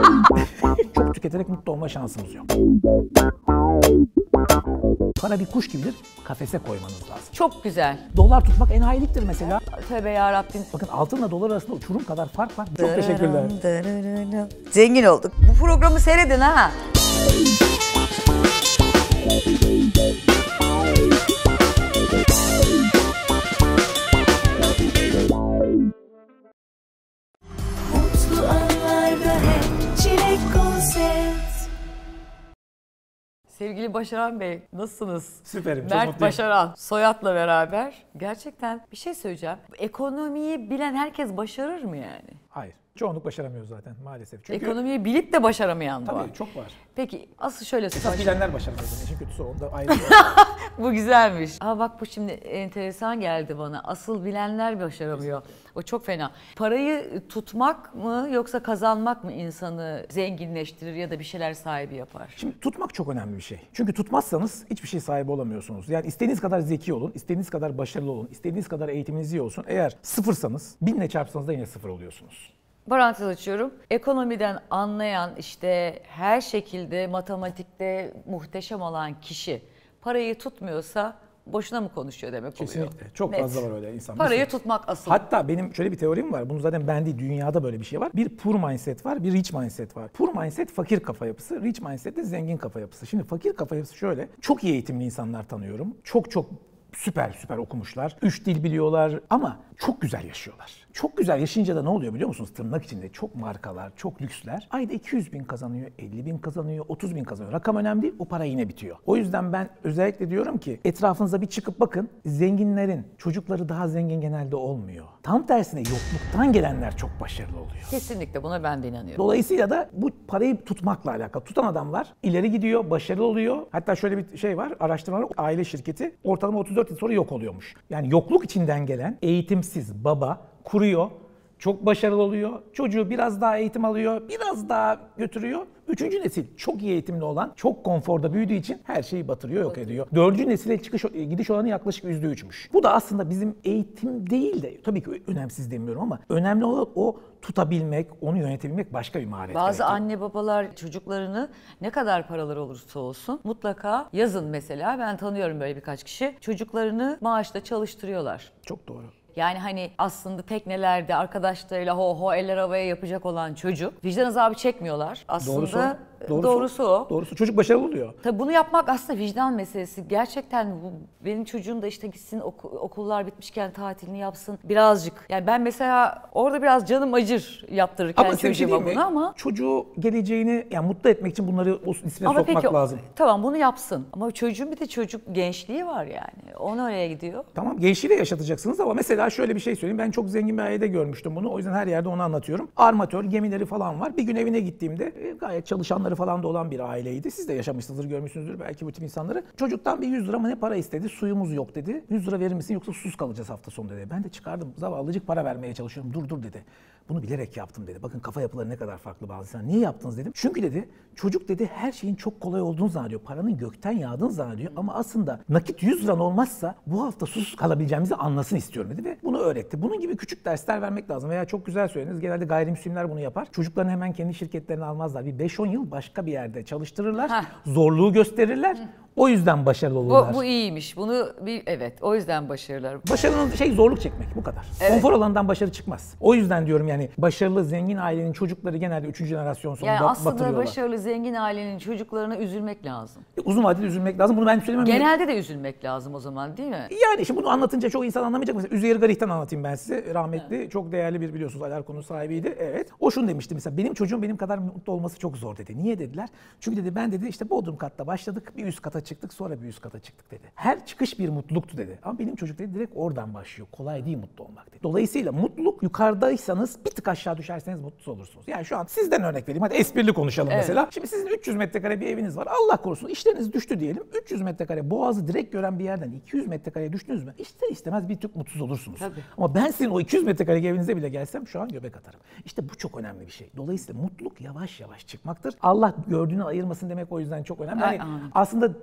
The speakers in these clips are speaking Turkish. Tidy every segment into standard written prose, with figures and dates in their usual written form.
Çok tüketerek mutlu olma şansımız yok. Para bir kuş gibidir, kafese koymanız lazım. Çok güzel. Dolar tutmak enayiliktir mesela. Tövbe yarabbim. Bakın altınla dolar arasında uçurum kadar fark var. Çok teşekkürler. Zengin olduk. Bu programı seyredin ha. Mutlu anlarda hep Çilek Konsept. Sevgili Başaran Bey, nasılsınız? Süperim, çok Mert mutluyum. Başaran, soyadla beraber. Gerçekten bir şey söyleyeceğim. Ekonomiyi bilen herkes başarır mı yani? Hayır. Çoğunluk başaramıyor zaten maalesef. Çünkü Ekonomiyi bilip de başaramayan da var. tabii çok var. Peki asıl şöyle Esas söyleyeyim. bilenler başaramıyor. İşin kötüsü onda ayrı. Bu güzelmiş. Ama bak bu şimdi enteresan geldi bana. Asıl bilenler başaramıyor. O çok fena. Parayı tutmak mı yoksa kazanmak mı insanı zenginleştirir ya da bir şeyler sahibi yapar? Şimdi tutmak çok önemli bir şey. Çünkü tutmazsanız hiçbir şey sahibi olamıyorsunuz. Yani istediğiniz kadar zeki olun, istediğiniz kadar başarılı olun, istediğiniz kadar eğitiminiz iyi olsun. Eğer sıfırsanız, 1000'le çarpsanız da yine sıfır oluyorsunuz. Parantez açıyorum. Ekonomiden anlayan işte her şekilde matematikte muhteşem olan kişi parayı tutmuyorsa boşuna mı konuşuyor demek oluyor. Kesinlikle. Çok Net. fazla var öyle insan. Parayı Mesela- tutmak asıl. Hatta benim şöyle bir teorim var. Bunu zaten ben değil, dünyada böyle bir şey var. Bir poor mindset var, bir rich mindset var. Poor mindset fakir kafa yapısı, rich mindset de zengin kafa yapısı. Şimdi fakir kafa yapısı şöyle. Çok iyi eğitimli insanlar tanıyorum. Çok süper okumuşlar. 3 dil biliyorlar ama çok güzel yaşıyorlar. Çok güzel yaşayınca da ne oluyor biliyor musunuz? Tırnak içinde çok markalar, çok lüksler. Ayda 200.000 kazanıyor, 50.000 kazanıyor, 30.000 kazanıyor. Rakam önemli değil, o para yine bitiyor. O yüzden ben özellikle diyorum ki etrafınıza bir çıkıp bakın. Zenginlerin çocukları daha zengin genelde olmuyor. Tam tersine yokluktan gelenler çok başarılı oluyor. Kesinlikle buna ben de inanıyorum. Dolayısıyla da bu parayı tutmakla alakalı. Tutan adamlar ileri gidiyor, başarılı oluyor. Hatta şöyle bir şey var, araştırmalar, aile şirketi ortalama 34 yıl sonra yok oluyormuş. Yani yokluk içinden gelen eğitimsiz baba kuruyor, çok başarılı oluyor. Çocuğu biraz daha eğitim alıyor, biraz daha götürüyor. Üçüncü nesil çok iyi eğitimli olan, çok konforda büyüdüğü için her şeyi batırıyor, yok ediyor. Dördüncü nesile gidiş oranı yaklaşık %3'müş. Bu da aslında bizim eğitim değil de, tabii ki önemsiz demiyorum ama önemli olan o tutabilmek, onu yönetebilmek başka bir maharet. Bazı gerekiyor. anne babalar çocuklarını ne kadar paraları olursa olsun mutlaka yazın mesela ben tanıyorum böyle birkaç kişi çocuklarını maaşla çalıştırıyorlar. Çok doğru. Yani hani aslında teknelerde arkadaşlarıyla ho eller havaya yapacak olan çocuk vicdan azabı çekmiyorlar. Aslında doğrusu o. Doğrusu çocuk başarılı oluyor. Tabii bunu yapmak aslında vicdan meselesi. Gerçekten benim çocuğum da işte gitsin okullar bitmişken tatilini yapsın birazcık. Yani ben mesela orada biraz canım acır yaptırırken Ama çocuğuma bunu ama. Çocuğu geleceğini yani mutlu etmek için bunları o ismine Ama sokmak peki lazım. tamam bunu yapsın. Ama çocuğun bir de çocuk gençliği var yani. O nereye gidiyor? Tamam gençliğiyle yaşatacaksınız ama mesela şöyle bir şey söyleyeyim. Ben çok zengin bir ailede görmüştüm bunu. O yüzden her yerde onu anlatıyorum. Armatör, gemileri falan var. Bir gün evine gittiğimde gayet çalışanları falan da olan bir aileydi. Siz de yaşamışsınızdır, görmüşsünüzdür belki bu tip insanları. Çocuktan bir 100 lira mı ne para istedi. Suyumuz yok dedi. 100 lira verir misin yoksa susuz kalacağız hafta sonu dedi. Ben de çıkardım. Zavallıcık para vermeye çalışıyorum. Dur dedi. Bunu bilerek yaptım dedi. Bakın kafa yapıları ne kadar farklı bazı insanlar. Niye yaptınız dedim. Çünkü dedi çocuk dedi her şeyin çok kolay olduğunu zannediyor. Paranın gökten yağdığını zannediyor. Ama aslında nakit 100 liran olmazsa bu hafta susuz kalabileceğimizi anlasın istiyorum dedi ve bunu öğretti. Bunun gibi küçük dersler vermek lazım. Veya çok güzel söylediniz. Genelde gayrimüslimler bunu yapar. Çocuklarını hemen kendi şirketlerine almazlar. Bir 5-10 yıl başka bir yerde çalıştırırlar. Zorluğu gösterirler. O yüzden başarılı olurlar. Bu iyiymiş. Bunu evet o yüzden başarılar. Başarının zorluk çekmek bu kadar. Evet. Konfor alanından başarı çıkmaz. O yüzden diyorum yani başarılı zengin ailenin çocukları genelde 3. jenerasyon sonunda Yani aslında batırıyorlar. başarılı zengin ailenin çocuklarına üzülmek lazım. Uzun vadede üzülmek lazım. Bunu ben söylemem. Genelde de üzülmek lazım o zaman değil mi? Yani işte bunu anlatınca çok insan anlamayacak. Mesela Üzeyir Garih'ten anlatayım ben size. Rahmetli, çok değerli bir biliyorsunuz Alarko'nun sahibiydi. Evet. O şunu demişti mesela benim çocuğum benim kadar mutlu olması çok zor dedi. Niye dediler? Çünkü dedi ben dedi işte Bodrum katta başladık. Bir üst kata çıktık sonra bir üst kata çıktık dedi. Her çıkış bir mutluluktu dedi. Ama benim çocuk dedi direkt oradan başlıyor. Kolay değil mutlu olmak dedi. Dolayısıyla mutluluk yukarıdaysanız bir tık aşağı düşerseniz mutsuz olursunuz. Yani şu an sizden örnek vereyim. Hadi esprili konuşalım mesela. Şimdi sizin 300 metrekare bir eviniz var. Allah korusun işleriniz düştü diyelim. 300 metrekare boğazı direkt gören bir yerden 200 metrekareye düştünüz mü? İster istemez bir tık mutsuz olursunuz. Tabii. Ama ben sizin o 200 metrekare evinize bile gelsem şu an göbek atarım. İşte bu çok önemli bir şey. Dolayısıyla mutluluk yavaş yavaş çıkmaktır. Allah gördüğünü ayırmasın demek o yüzden çok önemli. Yani aslında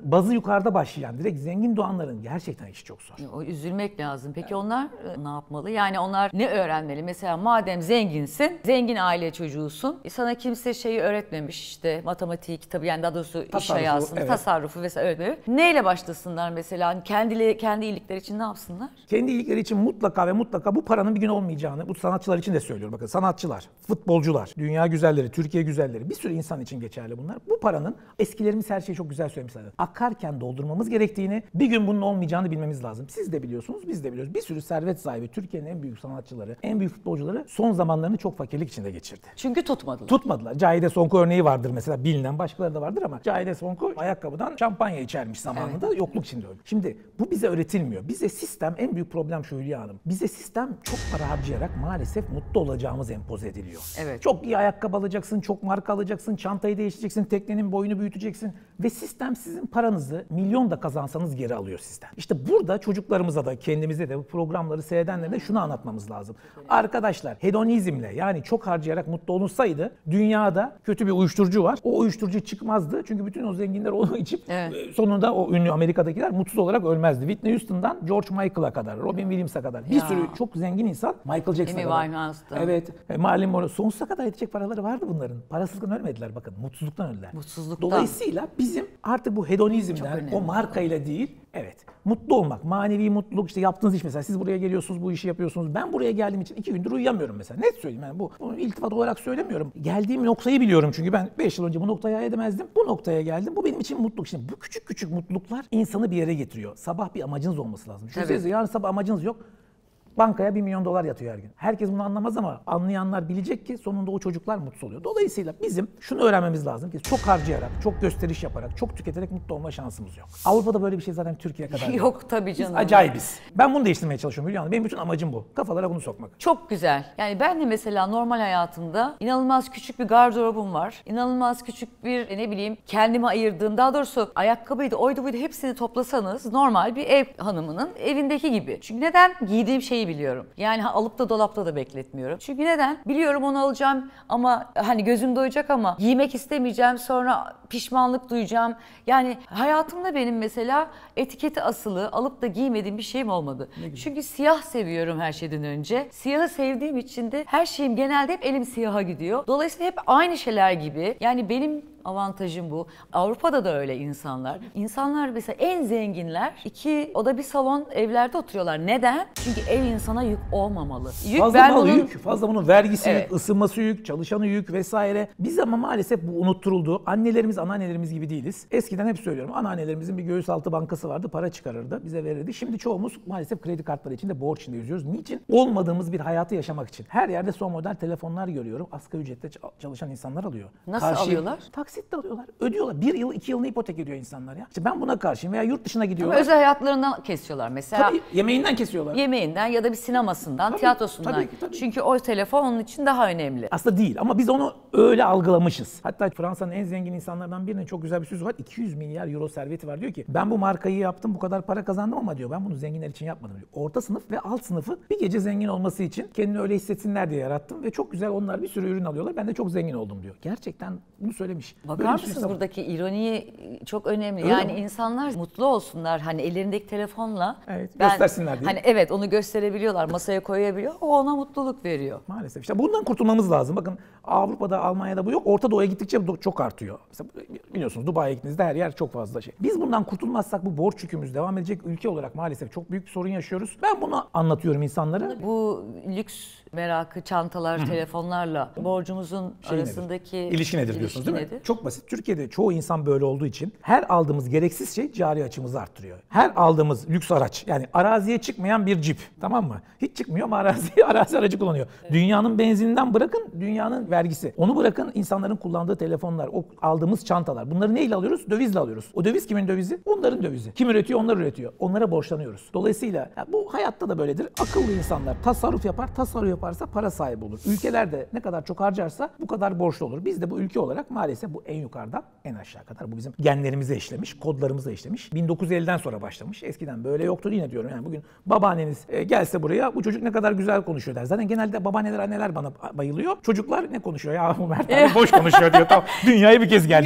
bazı yukarıda başlayan direkt zengin doğanların gerçekten işi çok zor. O üzülmek lazım. Peki onlar ne yapmalı? Yani onlar ne öğrenmeli? Mesela madem zenginsin, zengin aile çocuğusun. Sana kimse şeyi öğretmemiş işte matematik tabii yani daha doğrusu iş Tasarrufu, hayatını, evet. tasarrufu vesaire öğretmemiş. Neyle başlasınlar mesela? Hani kendi iyilikleri için ne yapsınlar? Kendi iyilikleri için mutlaka ve mutlaka bu paranın bir gün olmayacağını, bu sanatçılar için de söylüyorum. Bakın sanatçılar, futbolcular, dünya güzelleri, Türkiye güzelleri, bir sürü insan için geçerli bunlar. Bu paranın eskilerimiz her şeyi çok güzel söylemişler. Akarken doldurmamız gerektiğini, bir gün bunun olmayacağını bilmemiz lazım. Siz de biliyorsunuz, biz de biliyoruz. Bir sürü servet sahibi, Türkiye'nin en büyük sanatçıları, en büyük futbolcuları son zamanlarını çok fakirlik içinde geçirdi. Çünkü tutmadılar. Tutmadılar. Cahide Sonko örneği vardır mesela, bilinen, başkaları da vardır ama Cahide Sonko ayakkabıdan şampanya içermiş zamanında, yokluk içinde öldü. Şimdi bu bize öğretilmiyor. Bize sistem, en büyük problem şu Hülya Hanım. Bize sistem çok para harcayarak maalesef mutlu olacağımız empoze ediliyor. Evet. Çok iyi ayakkabı alacaksın, çok marka alacaksın, çantayı değiştireceksin, teknenin boyunu büyüteceksin ve sistem sizin paranızı milyon da kazansanız geri alıyor sistem. İşte burada çocuklarımıza da kendimize de bu programları seyredenlere de şunu anlatmamız lazım. Arkadaşlar hedonizmle yani çok harcayarak mutlu olunsaydı dünyada kötü bir uyuşturucu var. O uyuşturucu çıkmazdı çünkü bütün o zenginler onu içip sonunda o ünlü Amerika'dakiler mutsuz olarak ölmezdi. Whitney Houston'dan George Michael'a kadar, Robin Williams'a kadar bir sürü çok zengin insan, Michael Jackson'a kadar. Amy Winehouse'da. Evet. Marilyn Monroe sonsuza kadar yetecek paraları vardı bunların. Parasızlıktan ölmediler bakın. Mutsuzluktan öldüler. Mutsuzluktan. Dolayısıyla bizim artık bu hedonizmden, o markayla değil, evet, mutlu olmak, manevi mutluluk, işte yaptığınız iş mesela, siz buraya geliyorsunuz, bu işi yapıyorsunuz. Ben buraya geldiğim için 2 gündür uyuyamıyorum mesela. Net söyleyeyim yani bunu iltifat olarak söylemiyorum. Geldiğim noktayı biliyorum çünkü ben 5 yıl önce bu noktaya hayal edemezdim. Bu noktaya geldim. Bu benim için mutluluk. Şimdi bu küçük küçük mutluluklar insanı bir yere getiriyor. Sabah bir amacınız olması lazım. Düşünsenize yarın sabah amacınız yok. Bankaya $1 milyon yatıyor her gün. Herkes bunu anlamaz ama anlayanlar bilecek ki sonunda o çocuklar mutsuz oluyor. Dolayısıyla bizim şunu öğrenmemiz lazım ki çok harcayarak, çok gösteriş yaparak, çok tüketerek mutlu olma şansımız yok. Avrupa'da böyle bir şey zaten Türkiye kadar Yok tabii canım. Biz acayibiz. Ben bunu değiştirmeye çalışıyorum Hülya Hanım. Benim bütün amacım bu. Kafalara bunu sokmak. Çok güzel. Yani ben de mesela normal hayatımda inanılmaz küçük bir gardırobum var. İnanılmaz küçük bir ne bileyim kendime ayırdığım, daha doğrusu ayakkabıydı, oydu buydu hepsini toplasanız normal bir ev hanımının evindeki gibi. Çünkü neden? Giydiğim şeyi biliyorum. Yani alıp da dolapta da bekletmiyorum. Çünkü neden? Biliyorum onu alacağım ama hani gözüm doyacak ama giymek istemeyeceğim, sonra pişmanlık duyacağım. Yani hayatımda benim mesela etiketi asılı alıp da giymediğim bir şeyim olmadı. Çünkü siyah seviyorum her şeyden önce. Siyahı sevdiğim için de her şeyim genelde hep elim siyaha gidiyor. Dolayısıyla hep aynı şeyler gibi. Yani benim avantajım bu. Avrupa'da da öyle insanlar. İnsanlar mesela en zenginler 2 oda bir salon evlerde oturuyorlar. Neden? Çünkü ev insana yük olmamalı. Yük Fazla mal yük, fazla bunun vergisi Evet. yük, ısınması yük, çalışanı yük vesaire. Biz ama maalesef bu unutturuldu. Annelerimiz, anneannelerimiz gibi değiliz. Eskiden hep söylüyorum, anneannelerimizin bir göğüs altı bankası vardı, para çıkarırdı, bize verirdi. Şimdi çoğumuz maalesef kredi kartları içinde borç içinde yüzüyoruz. Niçin? Olmadığımız bir hayatı yaşamak için. Her yerde son model telefonlar görüyorum. Asgari ücretle çalışan insanlar alıyor. Nasıl alıyorlar? Taksitle alıyorlar. Ödüyorlar. 1 yıl, 2 yılını ipotek ediyor insanlar ya. İşte ben buna karşıyım veya yurt dışına Ama gidiyorlar. özel hayatlarından kesiyorlar. Mesela Tabii yemeğinden kesiyorlar. yemeğinden ya da bir sinemasından, Tabii, tiyatrosundan. tabii. Çünkü o telefon onun için daha önemli. Aslında değil ama biz onu öyle algılamışız. Hatta Fransa'nın en zengin insanlardan birinin çok güzel bir sözü var. 200 milyar euro serveti var. Diyor ki ben bu markayı yaptım, bu kadar para kazandım ama diyor ben bunu zenginler için yapmadım diyor. Orta sınıf ve alt sınıfı bir gece zengin olması için kendini öyle hissetsinler diye yarattım ve çok güzel onlar bir sürü ürün alıyorlar. Ben de çok zengin oldum diyor. Gerçekten bunu söylemiş. Bakar Böyle bir mısınız sürü buradaki ironiyi çok önemli. Öyle Yani mi? insanlar mutlu olsunlar. Hani ellerindeki telefonla. Evet, göstersinler diye. Hani evet onu gösterebiliyorlar, masaya koyabiliyor. O ona mutluluk veriyor. Maalesef. İşte bundan kurtulmamız lazım. Bakın Avrupa'da, Almanya'da bu yok. Orta Doğu'ya gittikçe bu çok artıyor. Mesela biliyorsunuz Dubai'ye gittiğinizde her yer çok fazla şey. Biz bundan kurtulmazsak bu borç yükümüz devam edecek ülke olarak maalesef çok büyük bir sorun yaşıyoruz. Ben bunu anlatıyorum insanlara. Bu lüks merakı, çantalar, telefonlarla borcumuzun Şey nedir? arasındaki İlişki nedir diyorsunuz değil mi? nedir? Çok basit. Türkiye'de çoğu insan böyle olduğu için her aldığımız gereksiz şey cari açımızı arttırıyor. Her aldığımız lüks araç, yani araziye çıkmayan bir cip, tamam mı? Hiç çıkmıyor ama arazi aracı kullanıyor. Evet. Dünyanın benzininden bırakın dünyanın vergisi. Onu bırakın insanların kullandığı telefonlar, o aldığımız çantalar. Bunları neyle alıyoruz? Dövizle alıyoruz. O döviz kimin dövizi? Onların dövizi. Kim üretiyor? Onlar üretiyor. Onlara borçlanıyoruz. Dolayısıyla bu hayatta da böyledir. Akıllı insanlar tasarruf yapar, tasarruf yaparsa para sahibi olur. Ülkeler de ne kadar çok harcarsa bu kadar borçlu olur. Biz de bu ülke olarak maalesef bu en yukarıdan en aşağı kadar bu bizim genlerimize işlemiş, kodlarımıza işlemiş. 1950'den sonra başlamış. Eskiden böyle yoktu yine diyorum. Yani bugün babaanneniz gelse buraya bu çocuk ne kadar güzel konuşuyor der. Zaten genelde babaanneler, anneler bana bayılıyor. Çocuklar ne konuşuyor ya bu Mert abi boş konuşuyor diyor. Tamam, dünyaya bir kez geldik diyorlar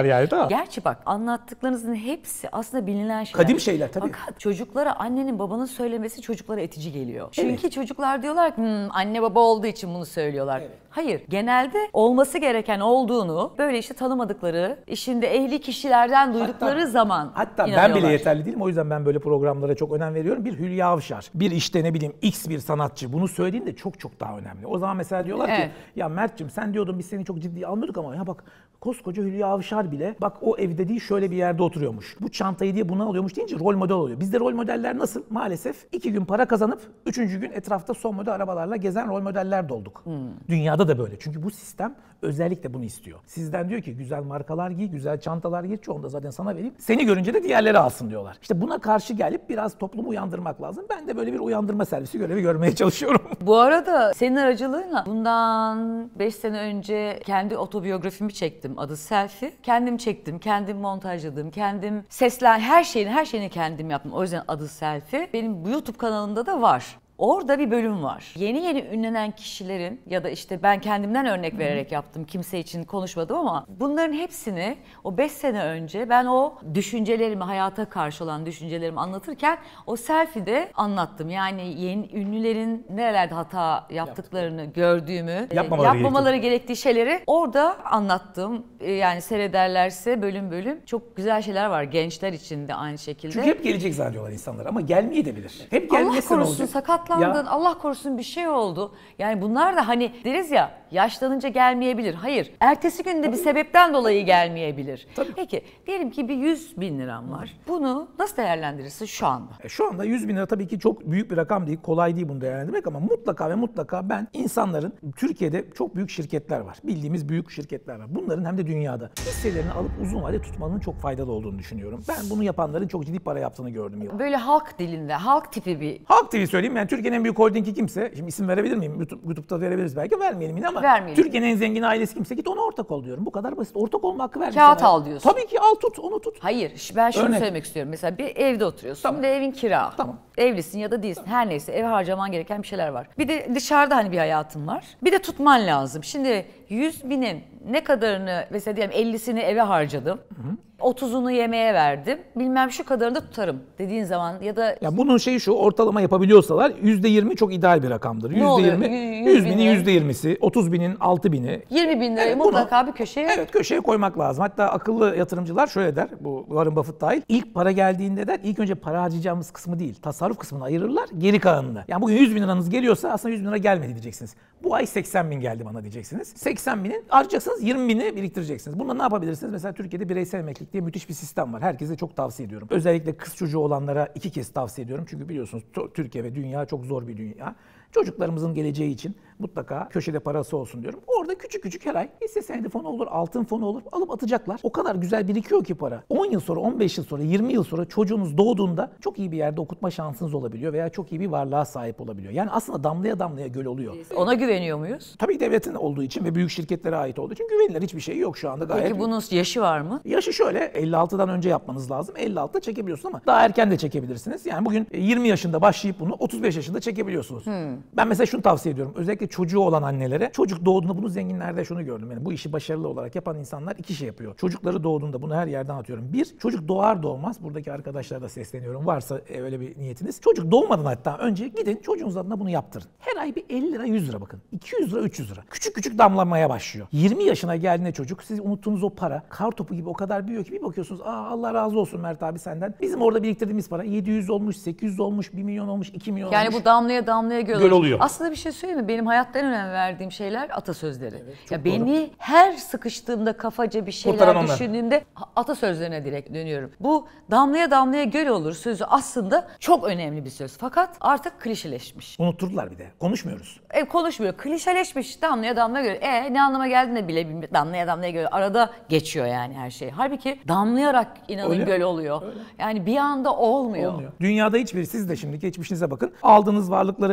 Gerçi bak, anlattıklarınızın hepsi aslında bilinen şeyler. Kadim şeyler tabii. Fakat çocuklara annenin babanın söylemesi çocuklara itici geliyor. Çünkü çocuklar diyorlar ki anne baba olduğu için bunu söylüyorlar. Evet. Hayır, genelde olması gereken olduğunu böyle işte tanımadıkları, işinde ehli kişilerden duydukları zaman Hatta inanıyorlar. ben bile yeterli değilim. O yüzden ben böyle programlara çok önem veriyorum. Bir Hülya Avşar, bir işte ne bileyim X bir sanatçı bunu söylediğinde çok çok daha önemli. O zaman mesela diyorlar ki Evet. ya Mert'cim sen diyordun biz seni çok ciddiye almıyorduk ama ya bak koskoca Hülya Avşar bile bak o evde değil şöyle bir yerde oturuyormuş. Bu çantayı diye bunu alıyormuş deyince rol model oluyor. Bizde rol modeller nasıl? Maalesef 2 gün para kazanıp 3. gün etrafta son model arabalarla gezen rol modeller dolduk. Dünyada da böyle. Çünkü bu sistem özellikle bunu istiyor. Sizden diyor ki güzel markalar giy, güzel çantalar giy. Çoğunu da zaten sana vereyim. Seni görünce de diğerleri alsın diyorlar. İşte buna karşı gelip biraz toplumu uyandırmak lazım. Ben de böyle bir uyandırma servisi görevi görmeye çalışıyorum. Bu arada senin aracılığıyla bundan 5 sene önce kendi otobiyografimi çektim. Adı Selfie. Kendim çektim, kendim montajladım, kendim her şeyini kendim yaptım. O yüzden adı Selfie. Benim bu YouTube kanalımda da var. Orada bir bölüm var. Yeni ünlenen kişilerin ya da işte ben kendimden örnek vererek yaptım. Kimse için konuşmadım ama bunların hepsini o 5 sene önce ben o düşüncelerimi, hayata karşı olan düşüncelerimi anlatırken o selfie'de anlattım. Yani yeni ünlülerin nerelerde hata yaptıklarını gördüğümü, yapmamaları gerektiği şeyleri orada anlattım. Yani seyrederlerse bölüm bölüm çok güzel şeyler var gençler için de aynı şekilde. Çünkü hep gelecek zannediyorlar insanlar ama gelmeye de bilir. Hep Allah gelmesi ne korusun olacak? sakatlandın, Ya. Allah korusun bir şey oldu. Yani bunlar da hani deriz ya yaşlanınca gelmeyebilir. Hayır, ertesi günde bir sebepten dolayı gelmeyebilir. Tabii. Peki diyelim ki bir 100 bin liram var. Bunu nasıl değerlendirirsin şu anda? Şu anda 100 bin lira tabii ki çok büyük bir rakam değil, kolay değil bunu değerlendirmek ama mutlaka ve mutlaka ben insanların, Türkiye'de çok büyük şirketler var. Bildiğimiz büyük şirketler var. Bunların hem de dünyada hisselerini alıp uzun vade tutmanın çok faydalı olduğunu düşünüyorum. Ben bunu yapanların çok ciddi para yaptığını gördüm. Böyle halk dilinde, halk tipi bir... Halk TV söyleyeyim, yani Türkiye'nin en büyük holdingi kimse, şimdi isim verebilir miyim? YouTube'da verebiliriz belki, vermeyelim yine ama Vermeyelim. Türkiye'nin en zengin ailesi kimse git ona ortak ol diyorum. Bu kadar basit. Ortak olma hakkı vermiş Kağıt sana. al diyorsun. Tabii ki al tut, onu tut. Hayır, ben şunu Örnek. söylemek istiyorum. Mesela bir evde oturuyorsun, Tamam. bir de evin kira. Tamam. Evlisin ya da değilsin. Her neyse eve harcaman gereken bir şeyler var. Bir de dışarıda hani bir hayatın var. Bir de tutman lazım. Şimdi 100 binin ne kadarını mesela diyelim 50'sini eve harcadım. 30'unu yemeğe verdim. Bilmem şu kadarını da tutarım dediğin zaman ya da Ya bunun şeyi şu, ortalama yapabiliyorsalar %20 çok ideal bir rakamdır. Ne oluyor? %20, 100 100 binin binin %20'si, 30 binin 6 bini. 20 bin lirayı Evet, mutlaka bir köşeye... Evet, köşeye koymak lazım. Hatta akıllı yatırımcılar şöyle der, bu Warren Buffett dahil. İlk para geldiğinde der, ilk önce para harcayacağımız kısmı değil, tasarruf kısmını ayırırlar, geri kalanını. Yani bugün 100 bin liranız geliyorsa aslında 100 bin lira gelmedi diyeceksiniz. Bu ay 80 bin geldi bana diyeceksiniz. 80 binin harcayacaksınız, 20 bini biriktireceksiniz. Bunda ne yapabilirsiniz? Mesela Türkiye'de bireysel emeklilik diye müthiş bir sistem var. Herkese çok tavsiye ediyorum. Özellikle kız çocuğu olanlara 2 kez tavsiye ediyorum. Çünkü biliyorsunuz Türkiye ve dünya çok zor bir dünya. Çocuklarımızın geleceği için mutlaka köşede parası olsun diyorum. Orada küçük küçük her ay hisse senedi fonu olur, altın fonu olur, alıp atacaklar. O kadar güzel birikiyor ki para. 10 yıl sonra, 15 yıl sonra, 20 yıl sonra çocuğunuz doğduğunda çok iyi bir yerde okutma şansınız olabiliyor veya çok iyi bir varlığa sahip olabiliyor. Yani aslında damlaya damlaya göl oluyor. Ona güveniyor muyuz? Tabii devletin olduğu için ve büyük şirketlere ait olduğu için güvenilir hiçbir şey yok şu anda gayet. Peki bunun yaşı var mı? Yaşı şöyle 56'dan önce yapmanız lazım. 56'da çekebiliyorsunuz ama daha erken de çekebilirsiniz. Yani bugün 20 yaşında başlayıp bunu 35 yaşında çekebiliyorsunuz. Ben mesela şunu tavsiye ediyorum. Özellikle çocuğu olan annelere. Çocuk doğduğunda bunu zenginlerde şunu gördüm. Yani bu işi başarılı olarak yapan insanlar 2 şey yapıyor. Çocukları doğduğunda bunu her yerden atıyorum. Bir, çocuk doğar doğmaz. Buradaki arkadaşlara da sesleniyorum. Varsa öyle bir niyetiniz. Çocuk doğmadan hatta önce gidin çocuğunuz adına bunu yaptırın. Her ay bir 50 lira 100 lira bakın. 200 lira 300 lira. Küçük küçük damlamaya başlıyor. 20 yaşına geldiğinde çocuk siz unuttuğunuz o para kar topu gibi o kadar büyüyor ki bir bakıyorsunuz Allah razı olsun Mert abi senden. Bizim orada biriktirdiğimiz para 700 olmuş, 800 olmuş, 1 milyon olmuş, 2 milyon Yani olmuş. bu damlaya damlaya göl Göl oluyor. Aslında bir şey söyleyeyim mi? Benim hayatta en önem verdiğim şeyler atasözleri. çok Ya doğru. beni her sıkıştığımda kafaca bir Kurtaran şeyler onlar. düşündüğümde atasözlerine direkt dönüyorum. Bu damlaya damlaya göl olur sözü aslında çok önemli bir söz. Fakat artık klişeleşmiş. Unutturdular bir de. Konuşmuyoruz. Konuşmuyor. Klişeleşmiş. Damlaya damlaya göl. Ne anlama geldiğini bile bilmiyorum. Damlaya damlaya göl. Arada geçiyor yani her şey. Halbuki damlayarak inanın Öyle. göl oluyor. Yani bir anda olmuyor. Olmuyor. Dünyada hiçbir, siz de şimdi geçmişinize bakın. Aldığınız varlıkları ilk gün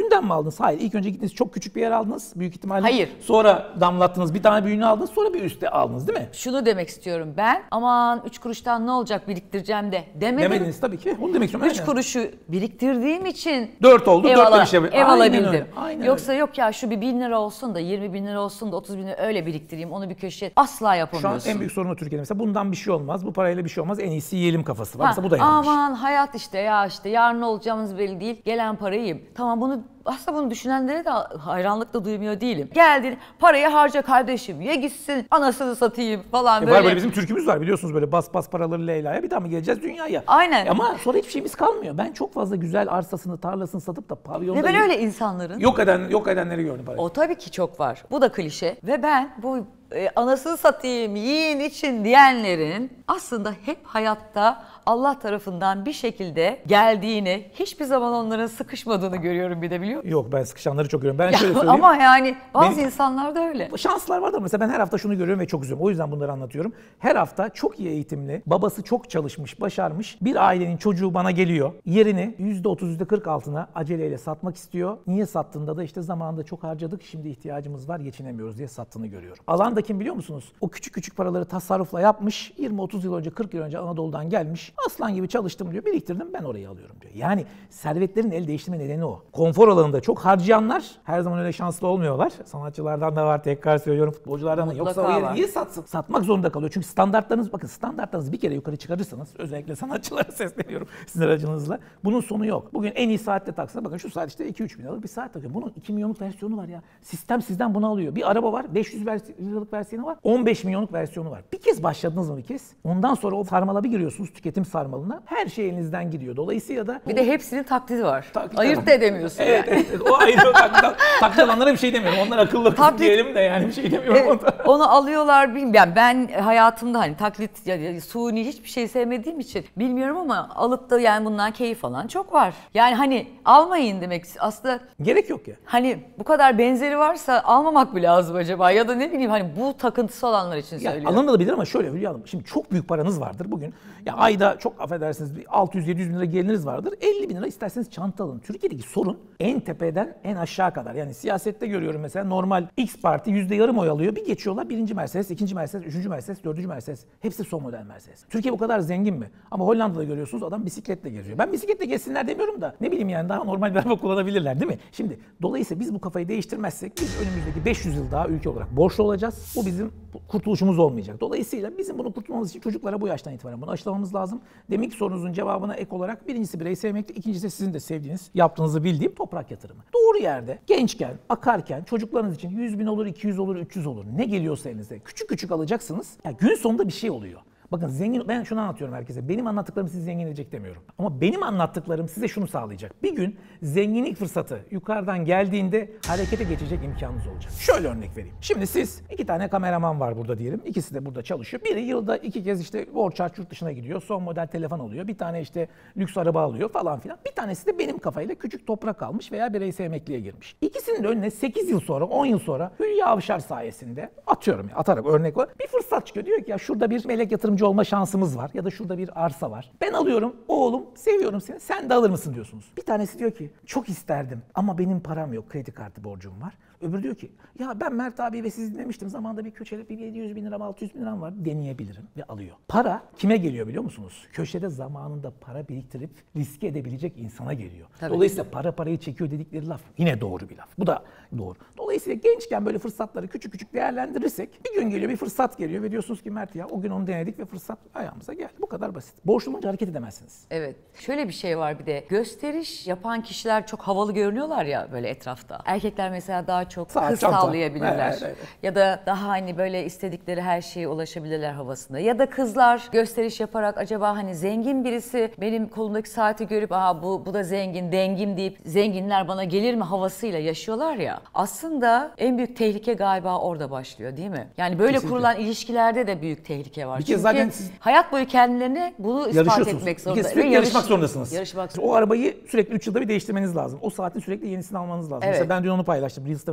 Büyüğünden mi aldınız? Hayır. İlk önce gittiniz çok küçük bir yer aldınız. Büyük ihtimalle. Hayır. Sonra damlattınız. Bir tane büyüğünü aldınız. Sonra bir üstte aldınız değil mi? Şunu demek istiyorum ben. Aman 3 kuruştan ne olacak biriktireceğim de demedim. Demediniz tabii ki. Onu demek istiyorum. 3 kuruşu biriktirdiğim için 4 oldu. 4'te bir şey. ev alabildim. Öyle. Aynen Yoksa öyle. yok ya şu bir 1000 lira olsun da 20 bin lira olsun da 30 bin lira öyle biriktireyim onu bir köşeye asla Şu an yapamıyorsun. en büyük sorunu Türkiye'de mesela bundan bir şey olmaz. Bu parayla bir şey olmaz. En iyisi yiyelim kafası var. Mesela bu da yanlış. Aman hayat işte ya işte yarın ne olacağımız belli değil. Gelen parayı yiyeyim. Tamam aslında bunu düşünenlere de hayranlıkla duymuyor değilim. Geldin parayı harca kardeşim ye gitsin anasını satayım falan böyle. Var böyle bizim türkümüz var biliyorsunuz böyle bas bas paraları Leyla'ya bir daha mı geleceğiz dünyaya? Aynen. Ama sonra hiçbir şeyimiz kalmıyor. Ben çok fazla güzel arsasını tarlasını satıp da pavyonda Ve ben öyle insanların. yok edenleri gördüm parayı. O tabii ki çok var. Bu da klişe. Ve ben bu anasını satayım, yiyin için diyenlerin aslında hep hayatta Allah tarafından bir şekilde geldiğini, hiçbir zaman onların sıkışmadığını görüyorum bir de biliyor musun? Yok ben sıkışanları çok görüyorum. Ben Ya, şöyle söyleyeyim. ama yani bazı Benim- insanlar da öyle. Şanslar var da mesela ben her hafta şunu görüyorum ve çok üzülüyorum. O yüzden bunları anlatıyorum. Her hafta çok iyi eğitimli, babası çok çalışmış, başarmış bir ailenin çocuğu bana geliyor. Yerini %30, %40 altına aceleyle satmak istiyor. Niye sattığında da işte zamanında çok harcadık, şimdi ihtiyacımız var, geçinemiyoruz diye sattığını görüyorum. Alan da kim biliyor musunuz? O küçük küçük paraları tasarrufla yapmış. 20-30 yıl önce, 40 yıl önce Anadolu'dan gelmiş. Aslan gibi çalıştım diyor, biriktirdim ben orayı alıyorum diyor. Yani servetlerin el değiştirme nedeni o. Konfor alanında çok harcayanlar her zaman öyle şanslı olmuyorlar. Sanatçılardan da var, tekrar söylüyorum, futbolculardan da. Yoksa o Mutlaka yeri var. niye satsın? Satmak zorunda kalıyor. Çünkü standartlarınızı bir kere yukarı çıkarırsanız, özellikle sanatçılara sesleniyorum sizin aracınızla. Bunun sonu yok. Bugün en iyi saatte taksana. Bakın şu saat işte 2-3 bin liralık bir saat takıyor. Bunun 2 milyonluk versiyonu var ya. Sistem sizden bunu alıyor. Bir araba var, 500 liralık versiyonu var, 15 milyonluk versiyonu var. Bir kez başladınız mı bir kez? Ondan sonra o sarmala bir giriyorsunuz, tüketim sarmalına. Her şey elinizden gidiyor. Dolayısıyla da Bir de hepsinin taklidi var. Taklit Ayırt var. da edemiyorsun Evet, yani. evet. O ayrı. Taklit alanlara bir şey demiyorum. Onlar akıllı kız Taklit- diyelim de yani bir şey demiyorum. Evet, onu alıyorlar bilmiyorum. Ben hayatımda hani taklit ya suni hiçbir şey sevmediğim için bilmiyorum ama alıp da yani bundan keyif alan çok var. Yani hani almayın demek aslında Gerek yok ya. hani bu kadar benzeri varsa almamak mı lazım acaba ya da ne bileyim hani bu takıntısı olanlar için Ya söylüyorum. alınabilir ama şöyle Hülya Hanım, şimdi çok büyük paranız vardır bugün. Ya ayda çok affedersiniz 600-700 bin lira geliriniz vardır. 50 bin lira isterseniz çanta alın. Türkiye'deki sorun en tepeden en aşağı kadar. Yani siyasette görüyorum mesela normal X parti %yarım oy alıyor. Bir geçiyorlar birinci Mercedes, ikinci Mercedes, üçüncü Mercedes, dördüncü Mercedes. Hepsi son model Mercedes. Türkiye bu kadar zengin mi? Ama Hollanda'da görüyorsunuz adam bisikletle geziyor. Ben bisikletle gezsinler demiyorum da ne bileyim yani daha normal bir araba kullanabilirler değil mi? Şimdi dolayısıyla biz bu kafayı değiştirmezsek biz önümüzdeki 500 yıl daha ülke olarak borçlu olacağız. Bu bizim kurtuluşumuz olmayacak. Dolayısıyla bizim bunu kurtulmamız için çocuklara bu yaştan itibaren bunu aşılamamız lazım. Deminki sorunuzun cevabına ek olarak birincisi bireyi sevmekti, ikincisi sizin de sevdiğiniz, yaptığınızı bildiğim toprak yatırımı. Doğru yerde, gençken, akarken çocuklarınız için 100 bin olur, 200 olur, 300 olur. Ne geliyorsa elinize küçük küçük alacaksınız. Ya gün sonunda bir şey oluyor. Bakın zengin, ben şunu anlatıyorum herkese. Benim anlattıklarım sizi zengin edecek demiyorum. Ama benim anlattıklarım size şunu sağlayacak. Bir gün zenginlik fırsatı yukarıdan geldiğinde harekete geçecek imkanınız olacak. Şöyle örnek vereyim. Şimdi siz 2 tane kameraman var burada diyelim. İkisi de burada çalışıyor. Biri yılda 2 kez işte borç harç yurt dışına gidiyor. Son model telefon alıyor. Bir tane işte lüks araba alıyor falan filan. Bir tanesi de benim kafayla küçük toprak almış veya bireysel emekliye girmiş. İkisinin de önüne 8 yıl sonra, 10 yıl sonra Hülya Avşar sayesinde atıyorum ya, atarak örnek var. Bir fırsat çıkıyor. Diyor ki ya şurada bir melek yatırımcı olma şansımız var ya da şurada bir arsa var. Ben alıyorum, oğlum seviyorum seni, sen de alır mısın diyorsunuz. Bir tanesi diyor ki çok isterdim ama benim param yok, kredi kartı borcum var. Öbürü diyor ki ya ben Mert abi ve sizi dinlemiştim, zamanında bir köşede bir 700 bin liram 600 bin liram var, deneyebilirim ve alıyor. Para kime geliyor biliyor musunuz? Köşede zamanında para biriktirip riske edebilecek insana geliyor. Tabii. Dolayısıyla para parayı çekiyor dedikleri laf yine doğru bir laf. Bu da doğru. Dolayısıyla gençken böyle fırsatları küçük küçük değerlendirirsek bir gün geliyor, bir fırsat geliyor ve diyorsunuz ki Mert ya o gün onu denedik ve fırsat ayağımıza geldi. Bu kadar basit. Borçlu olunca hareket edemezsiniz. Evet. Şöyle bir şey var bir de. Gösteriş yapan kişiler çok havalı görünüyorlar ya böyle etrafta. Erkekler mesela daha çok Saat, hız çanta. sağlayabilirler. Evet. Ya da daha hani böyle istedikleri her şeye ulaşabilirler havasında. Ya da kızlar gösteriş yaparak acaba hani zengin birisi benim kolumdaki saati görüp aha bu da zengin, dengim deyip zenginler bana gelir mi havasıyla yaşıyorlar ya. Aslında en büyük tehlike galiba orada başlıyor değil mi? Yani böyle Kesinlikle. kurulan ilişkilerde de büyük tehlike var. Bir kez Çünkü zaten siz hayat boyu kendilerine bunu ispat yarışıyorsunuz. etmek Bir zorunda. kez sürekli Ve yarışmak zorundasınız. Yarışmak O arabayı sürekli 3 yılda bir değiştirmeniz lazım. O saatin sürekli yenisini almanız lazım. Evet. Mesela ben dün onu paylaştım. Reels'ta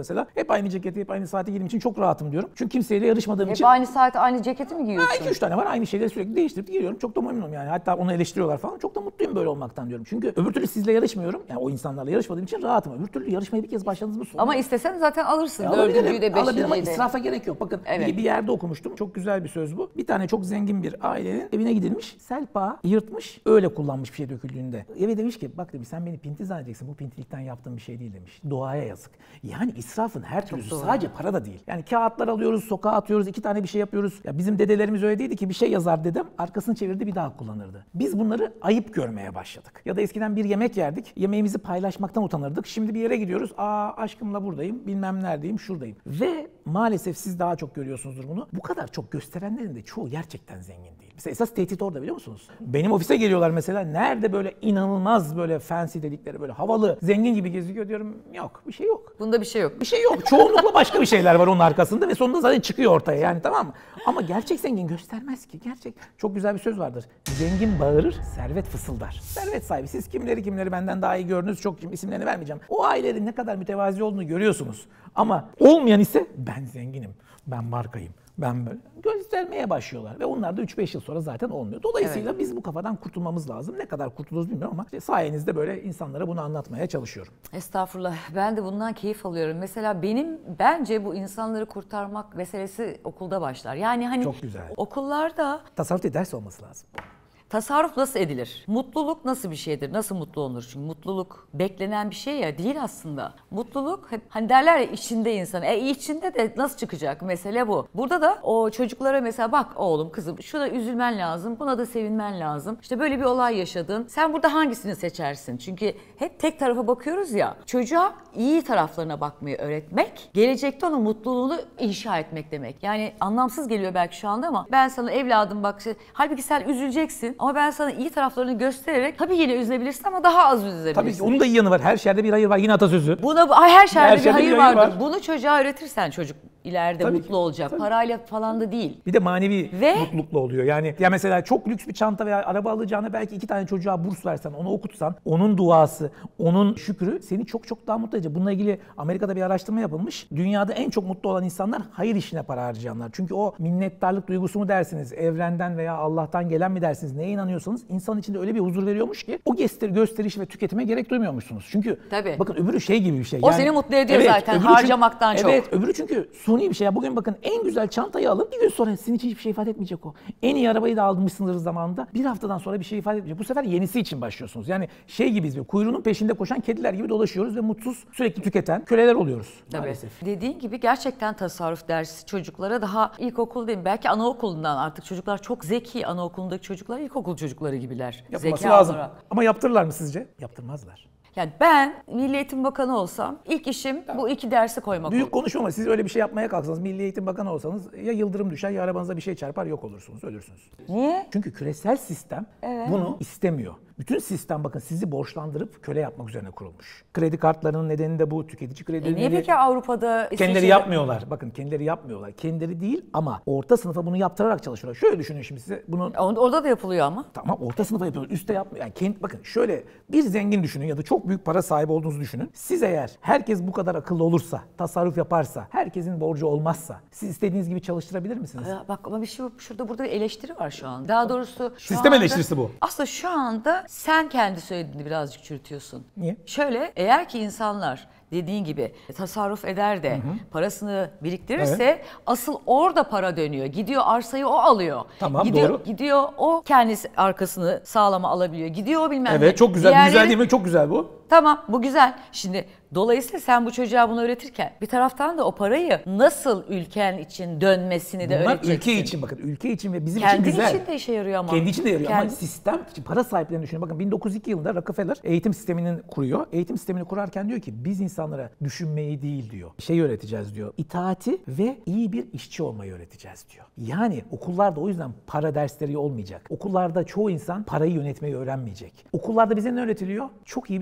mesela. Hep aynı ceketi, hep aynı saate giydiğim için çok rahatım diyorum. Çünkü kimseyle yarışmadığım Hep için. aynı saat aynı ceketi mi giyiyorsun? 2-3 tane var, aynı şeyleri sürekli değiştirip giyiyorum. Çok da memnunum yani. Hatta onu eleştiriyorlar falan. Çok da mutluyum böyle olmaktan diyorum. Çünkü öbür türlü sizle yarışmıyorum. Yani o insanlarla yarışmadığım için rahatım. Öbür türlü yarışmaya bir kez başladınız mı? Ama istesen zaten alırsın. Alabilirim, Dördüncüyü de alabilirim ama beşinciyi de. israfa gerek yok. Bakın bir yerde okumuştum. Çok güzel bir söz bu. Bir tane çok zengin bir ailenin evine gidilmiş. Selpa yırtmış. Öyle kullanmış bir şey döküldüğünde. Eve demiş ki bak demiş sen beni pinti zannedeceksin. Bu pintilikten yaptığım bir şey değil demiş. Doğaya yazık. Yani israfın her türlüsü sadece para da değil. Yani kağıtlar alıyoruz, sokağa atıyoruz, 2 tane bir şey yapıyoruz. Ya bizim dedelerimiz öyle değildi ki bir şey yazar dedem, arkasını çevirdi bir daha kullanırdı. Biz bunları ayıp görmeye başladık. Ya da eskiden bir yemek yerdik. Yemeğimizi paylaşmaktan utanırdık. Şimdi bir yere gidiyoruz. Aşkımla buradayım, bilmem neredeyim, şuradayım. Ve maalesef siz daha çok görüyorsunuzdur bunu. Bu kadar çok gösterenlerin de çoğu gerçekten zengin değil. Mesela esas tehdit orada biliyor musunuz? Benim ofise geliyorlar mesela. Nerede böyle inanılmaz böyle fancy dedikleri böyle havalı, zengin gibi gözüküyor diyorum. Yok, bir şey yok. Bunda bir şey yok. Bir şey yok. Çoğunlukla başka bir şeyler var onun arkasında ve sonunda zaten çıkıyor ortaya yani, tamam mı? Ama gerçek zengin göstermez ki. Gerçek. Çok güzel bir söz vardır. Zengin bağırır, servet fısıldar. Servet sahibi. Siz kimleri benden daha iyi gördünüz. Çok isimlerini vermeyeceğim. O ailelerin ne kadar mütevazi olduğunu görüyorsunuz. Ama olmayan ise ben zenginim, ben markayım, ben böyle göstermeye başlıyorlar. Ve onlar da 3-5 yıl sonra zaten olmuyor. Dolayısıyla biz bu kafadan kurtulmamız lazım. Ne kadar kurtuluruz bilmiyorum ama işte sayenizde böyle insanlara bunu anlatmaya çalışıyorum. Estağfurullah. Ben de bundan keyif alıyorum. Mesela bence bu insanları kurtarmak meselesi okulda başlar. Yani hani Çok güzel. okullarda Tasarruf ders olması lazım. tasarruf nasıl edilir? Mutluluk nasıl bir şeydir? Nasıl mutlu olunur? Çünkü mutluluk beklenen bir şey ya, değil aslında. Mutluluk hep hani derler ya içinde insan. İçinde de nasıl çıkacak? Mesele bu. Burada da o çocuklara mesela bak oğlum kızım şuna üzülmen lazım, buna da sevinmen lazım. İşte böyle bir olay yaşadın. Sen burada hangisini seçersin? Çünkü hep tek tarafa bakıyoruz ya. Çocuğa iyi taraflarına bakmayı öğretmek, gelecekte onun mutluluğunu inşa etmek demek. Yani anlamsız geliyor belki şu anda ama ben sana evladım bak, halbuki sen üzüleceksin. Ama ben sana iyi taraflarını göstererek tabii yine üzülebilirsin ama daha az üzülebilirsin. Tabii ki onun da iyi yanı var. Her şerde bir hayır var. Yine atasözü. Her şerde bir şerde hayır bir hayır vardır. var. Bunu çocuğa öğretirsen çocuk ileride Tabii mutlu ki, olacak. tabii. Parayla falan da değil. Bir de manevi Ve- mutlulukla oluyor. Yani ya mesela çok lüks bir çanta veya araba alacağına belki 2 tane çocuğa burs versen, onu okutsan, onun duası, onun şükrü seni çok çok daha mutlu edecek. Bununla ilgili Amerika'da bir araştırma yapılmış. Dünyada en çok mutlu olan insanlar hayır işine para harcayanlar. Çünkü o minnettarlık duygusu mu dersiniz, evrenden veya Allah'tan gelen mi dersiniz, neye inanıyorsanız insan içinde öyle bir huzur veriyormuş ki o gösteriş ve tüketime gerek duymuyormuşsunuz. Çünkü Tabii. bakın öbürü şey gibi bir şey. O seni mutlu ediyor zaten, öbürü harcamaktan çok. Evet, öbürü çünkü suni bir şey. Ya bugün bakın en güzel çantayı alın, bir gün sonra sizin için hiçbir şey ifade etmeyecek o. En iyi arabayı da almışsınız zamanında. Bir haftadan sonra bir şey ifade etmeyecek. Bu sefer yenisi için başlıyorsunuz. Yani şey gibiyiz, kuyruğunun peşinde koşan kediler gibi dolaşıyoruz ve mutsuz, sürekli tüketen köleler oluyoruz maalesef. Dediğin gibi gerçekten tasarruf dersi çocuklara daha ilkokul değil, belki anaokulundan artık çocuklar çok zeki, anaokulundaki çocuklar ilkokul çocukları gibiler. Yapılması Zeka lazım. olarak. Ama yaptırırlar mı sizce? Yaptırmazlar. Yani ben Milli Eğitim Bakanı olsam ilk işim bu 2 dersi koymak Büyük olur. konuşma ama siz öyle bir şey yapmaya kalksanız, Milli Eğitim Bakanı olsanız ya yıldırım düşer ya arabanıza bir şey çarpar, yok olursunuz, ölürsünüz. Niye? Çünkü küresel sistem bunu istemiyor. Bütün sistem bakın sizi borçlandırıp köle yapmak üzerine kurulmuş. Kredi kartlarının nedeni de bu, tüketici kredileri. Niye peki Avrupa'da Kendileri yapmıyorlar. Bakın kendileri yapmıyorlar. Kendileri değil ama orta sınıfa bunu yaptırarak çalışıyorlar. Şöyle düşünün şimdi size bunu. Orada da yapılıyor ama. Tamam, orta sınıfa yapıyorlar. Üste yapmıyor. Yani bakın şöyle bir zengin düşünün ya da çok büyük para sahibi olduğunuzu düşünün. Siz eğer herkes bu kadar akıllı olursa, tasarruf yaparsa, herkesin borcu olmazsa siz istediğiniz gibi çalıştırabilir misiniz? Ya bak ama bir şey burada bir eleştiri var şu an. Daha doğrusu şu Sistem anda- eleştirisi bu. Aslında şu anda sen kendi söylediğini birazcık çürütüyorsun. Niye? Şöyle, eğer ki insanlar dediğin gibi tasarruf eder de parasını biriktirirse asıl orada para dönüyor. Gidiyor arsayı o alıyor. Tamam, gidiyor, doğru. Gidiyor o kendisi arkasını sağlama alabiliyor. Gidiyor o bilmem ne. Evet, çok güzel. Diğerleri- Güzel değil mi? Çok güzel bu. Tamam, bu güzel. Şimdi dolayısıyla sen bu çocuğa bunu öğretirken bir taraftan da o parayı nasıl ülken için dönmesini de Bunlar öğreteceksin. ülke için, bakın ülke için ve bizim Kendin için güzel. için de işe yarıyor ama. Kendi için de yarıyor ama Kendi- sistem, şimdi para sahiplerini düşünün. Bakın 1902 yılında Rockefeller eğitim sistemini kuruyor. Eğitim sistemini kurarken diyor ki biz insanlara düşünmeyi değil diyor. Şey öğreteceğiz diyor. İtaati ve iyi bir işçi olmayı öğreteceğiz diyor. Yani okullarda o yüzden para dersleri olmayacak. Okullarda çoğu insan parayı yönetmeyi öğrenmeyecek. Okullarda bize ne öğretiliyor? Çok iyi bir çalışan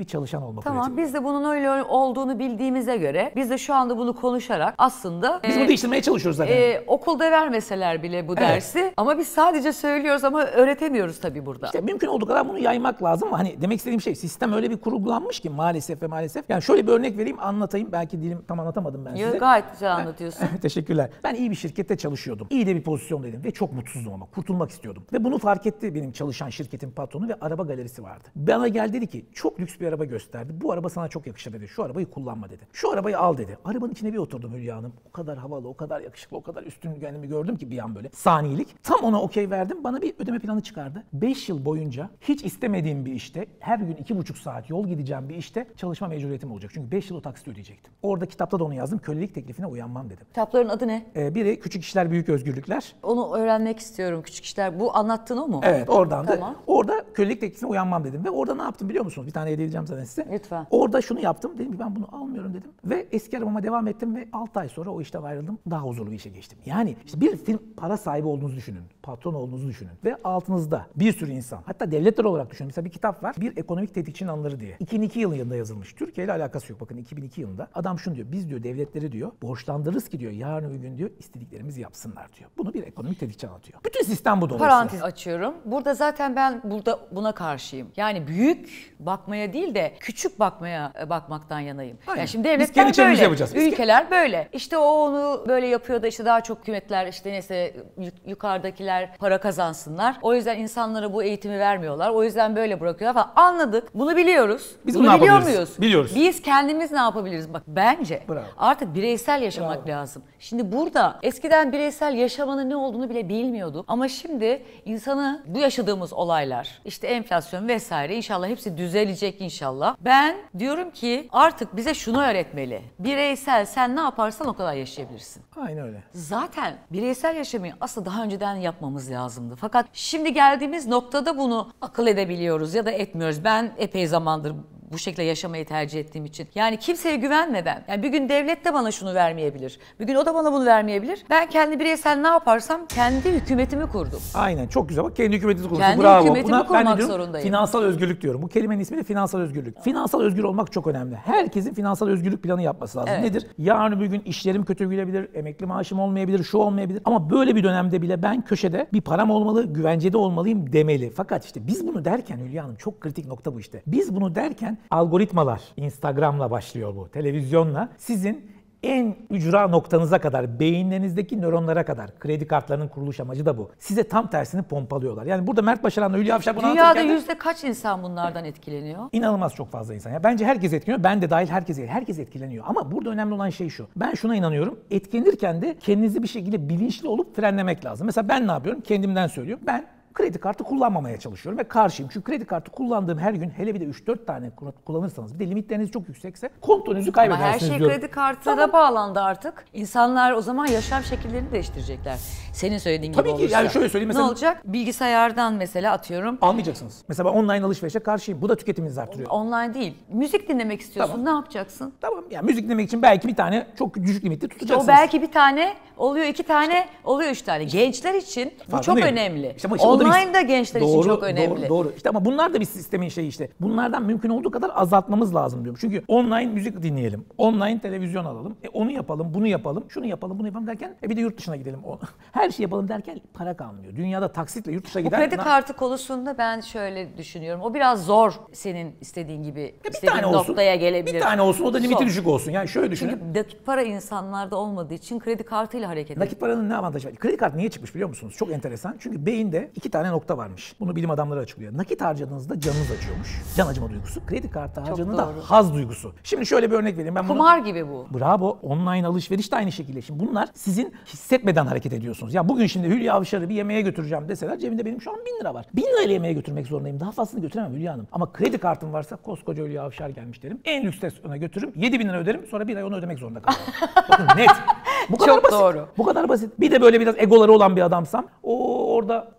çalışan olma Tamam, pratiği. biz de bunun öyle olduğunu bildiğimize göre biz de şu anda bunu konuşarak aslında Biz bunu değiştirmeye çalışıyoruz zaten. okulda vermeseler bile bu dersi ama biz sadece söylüyoruz ama öğretemiyoruz tabii burada. İşte mümkün olduğu kadar bunu yaymak lazım ama hani demek istediğim şey, sistem öyle bir kurgulanmış ki maalesef ve maalesef. Yani şöyle bir örnek vereyim, anlatayım. Belki dilim tam anlatamadım ben size. Gayet güzel anlatıyorsun. Teşekkürler. Ben iyi bir şirkette çalışıyordum. İyi de bir pozisyondaydım ve çok mutsuzdum ama kurtulmak istiyordum. Ve bunu fark etti benim çalışan şirketin patronu ve araba galerisi vardı. Bana gel dedi ki çok lüks bir araba gösterdi. Bu araba sana çok yakışır dedi. Şu arabayı kullanma dedi. Şu arabayı al dedi. Arabanın içine bir oturdum Hülya Hanım. O kadar havalı, o kadar yakışıklı, o kadar üstün kendimi gördüm ki bir an böyle. Saniyelik. Tam ona okey verdim. Bana bir ödeme planı çıkardı. 5 yıl boyunca hiç istemediğim bir işte, her gün 2,5 saat yol gideceğim bir işte çalışma mecburiyetim olacak. Çünkü 5 yıl o taksit ödeyecektim. Orada kitapta da onu yazdım. Kölelik teklifine uyanmam dedim. Kitapların adı ne? Biri Küçük İşler Büyük Özgürlükler. Onu öğrenmek istiyorum, küçük işler. Bu anlattığın o mu? Evet, oradan da. Tamam. Orada kölelik teklifine uyanmam dedim. Ve orada ne yaptım biliyor musunuz? Bir tane hediye edeceğim zaten size. Lütfen. Orada şunu yaptım. Dedim ki ben bunu almıyorum dedim. Ve eski arabama devam ettim ve 6 ay sonra o işten ayrıldım. Daha huzurlu bir işe geçtim. Yani işte bir film para sahibi olduğunuzu düşünün. Patron olduğunuzu düşünün. Ve altınızda bir sürü insan. Hatta devletler olarak düşünün. Mesela bir kitap var. Bir ekonomik tetikçinin anıları diye. 2002 yılında yazılmış. Türkiye ile alakası yok. Bakın 2002 yılında. Adam şunu diyor. Biz diyor devletleri diyor borçlandırırız ki diyor yarın öbür gün diyor istediklerimizi yapsınlar diyor. Bunu bir ekonomik tetikçi anlatıyor. Bütün sistem bu dolayısıyla. Parantez açıyorum. Burada zaten ben buna karşıyım. Yani büyük bakmaya değil de küçük bakmaktan yanayım. Aynen. Yani şimdi Biz devletler kendi çevremizi böyle, yapacağız. Biz ülkeler böyle. İşte o onu böyle yapıyor da işte daha çok hükümetler işte neyse yukarıdakiler para kazansınlar. O yüzden insanlara bu eğitimi vermiyorlar. O yüzden böyle bırakıyorlar falan. Anladık. Bunu biliyoruz. Biz bunu bunu biliyor yapabiliriz. muyuz? Biliyoruz. Biz kendimiz ne yapabiliriz? Bak bence Bravo. artık bireysel yaşamak lazım. Şimdi burada eskiden bireysel yaşamanın ne olduğunu bile bilmiyorduk. Ama şimdi insanı bu yaşadığımız olaylar, işte enflasyon vesaire inşallah hepsi düzelecek inşallah. Ben diyorum ki artık bize şunu öğretmeli. Bireysel sen ne yaparsan o kadar yaşayabilirsin. Aynen öyle. Zaten bireysel yaşamayı aslında daha önceden yapmamız lazımdı. Fakat şimdi geldiğimiz noktada bunu akıl edebiliyoruz ya da etmiyoruz. Ben epey zamandır bu şekilde yaşamayı tercih ettiğim için. Yani kimseye güvenmeden, yani bir gün devlet de bana şunu vermeyebilir. Bir gün o da bana bunu vermeyebilir. Ben kendi bireysel ne yaparsam kendi hükümetimi kurdum. Aynen çok güzel bak kendi hükümetinizi kurun. Kendi Bravo. hükümetimi Buna ben kurmak ne diyorum? zorundayım. Finansal özgürlük diyorum. Bu kelimenin ismi de finansal özgürlük. Finansal özgür olmak çok önemli. Herkesin finansal özgürlük planı yapması lazım. Evet. Nedir? Yarın bir gün işlerim kötü gidebilir, emekli maaşım olmayabilir, şu olmayabilir. Ama böyle bir dönemde bile ben köşede bir param olmalı, güvencede olmalıyım demeli. Fakat işte biz bunu derken Hülya Hanım çok kritik nokta bu işte. Biz bunu derken algoritmalar, Instagram'la başlıyor bu, televizyonla sizin en ücra noktanıza kadar, beyinlerinizdeki nöronlara kadar, kredi kartlarının kuruluş amacı da bu. Size tam tersini pompalıyorlar. Yani burada Mert Başaran'la Hülya Avşar bunu Dünyada anlatırken de yüzde kaç insan bunlardan etkileniyor? İnanılmaz çok fazla insan. Ya bence herkes etkileniyor. Ben de dahil herkes etkileniyor. Ama burada önemli olan şey şu. Ben şuna inanıyorum. Etkilenirken de kendinizi bir şekilde bilinçli olup frenlemek lazım. Mesela ben ne yapıyorum? Kendimden söylüyorum. Ben kredi kartı kullanmamaya çalışıyorum ve karşıyım. Çünkü kredi kartı kullandığım her gün hele bir de 3-4 tane kullanırsanız, bir de limitleriniz çok yüksekse kontrolünüzü Ama kaybedersiniz her şey diyorum. kredi kartına bağlandı artık. İnsanlar o zaman yaşam şekillerini değiştirecekler. Senin söylediğin Tabii gibi ki, olursa. yani şöyle söyleyeyim mesela- Ne olacak? Bilgisayardan mesela atıyorum. Almayacaksınız. Mesela ben online alışverişe karşıyım. Bu da tüketiminizi artırıyor. Online değil. Müzik dinlemek istiyorsun. Tamam. Ne yapacaksın? Tamam yani müzik dinlemek için belki bir tane çok düşük limitli O tutacaksınız. belki bir tane oluyor, 2 tane oluyor, 3 tane. Gençler için bu çok Farkındayım. önemli. İşte ama işte o da bir- Online'da gençler için çok önemli. Doğru. İşte ama bunlar da bir sistemin şeyi işte. Bunlardan mümkün olduğu kadar azaltmamız lazım diyorum. Çünkü online müzik dinleyelim. Online televizyon alalım. Onu yapalım, bunu yapalım. Şunu yapalım, bunu yapalım derken bir de yurt dışına gidelim. Her şey yapalım derken para kalmıyor. Dünyada taksitle yurt dışına Bu gider. kredi kartı konusunda ben şöyle düşünüyorum. O biraz zor senin istediğin gibi, bir istediğin tane olsun. noktaya gelebilir. Bir tane olsun, o da limiti Zor. düşük olsun. Yani şöyle düşünün. Çünkü nakit para insanlarda olmadığı için kredi kartıyla hareket ediyor. Nakit paranın ne avantajı var? Kredi kartı niye çıkmış biliyor musunuz? Çok enteresan. Çünkü beyinde 2 tane nokta varmış. Bunu bilim adamları açıklıyor. Nakit harcadığınızda canınız acıyormuş. Can acıma duygusu. Kredi kartı harcadığında doğru. haz duygusu. Şimdi şöyle bir örnek vereyim. Ben bunu... Kumar gibi bu. Bravo. Online alışveriş de aynı şekilde. Şimdi bunlar sizin hissetmeden hareket ediyorsunuz. Ya bugün şimdi Hülya Avşar'ı bir yemeğe götüreceğim deseler cebimde benim şu an 1000 lira var. 1000 lirayla yemeğe götürmek zorundayım. Daha fazlasını götüremem Hülya Hanım. Ama kredi kartım varsa koskoca Hülya Avşar gelmiş derim. En lüks restorana götürürüm. 7000 lira öderim. Sonra bir ay onu ödemek zorunda kalırım. Bakın net. Bu kadar Çok basit. doğru. Bu kadar basit. Bir de böyle biraz egoları olan bir adamsam o orada biraz daha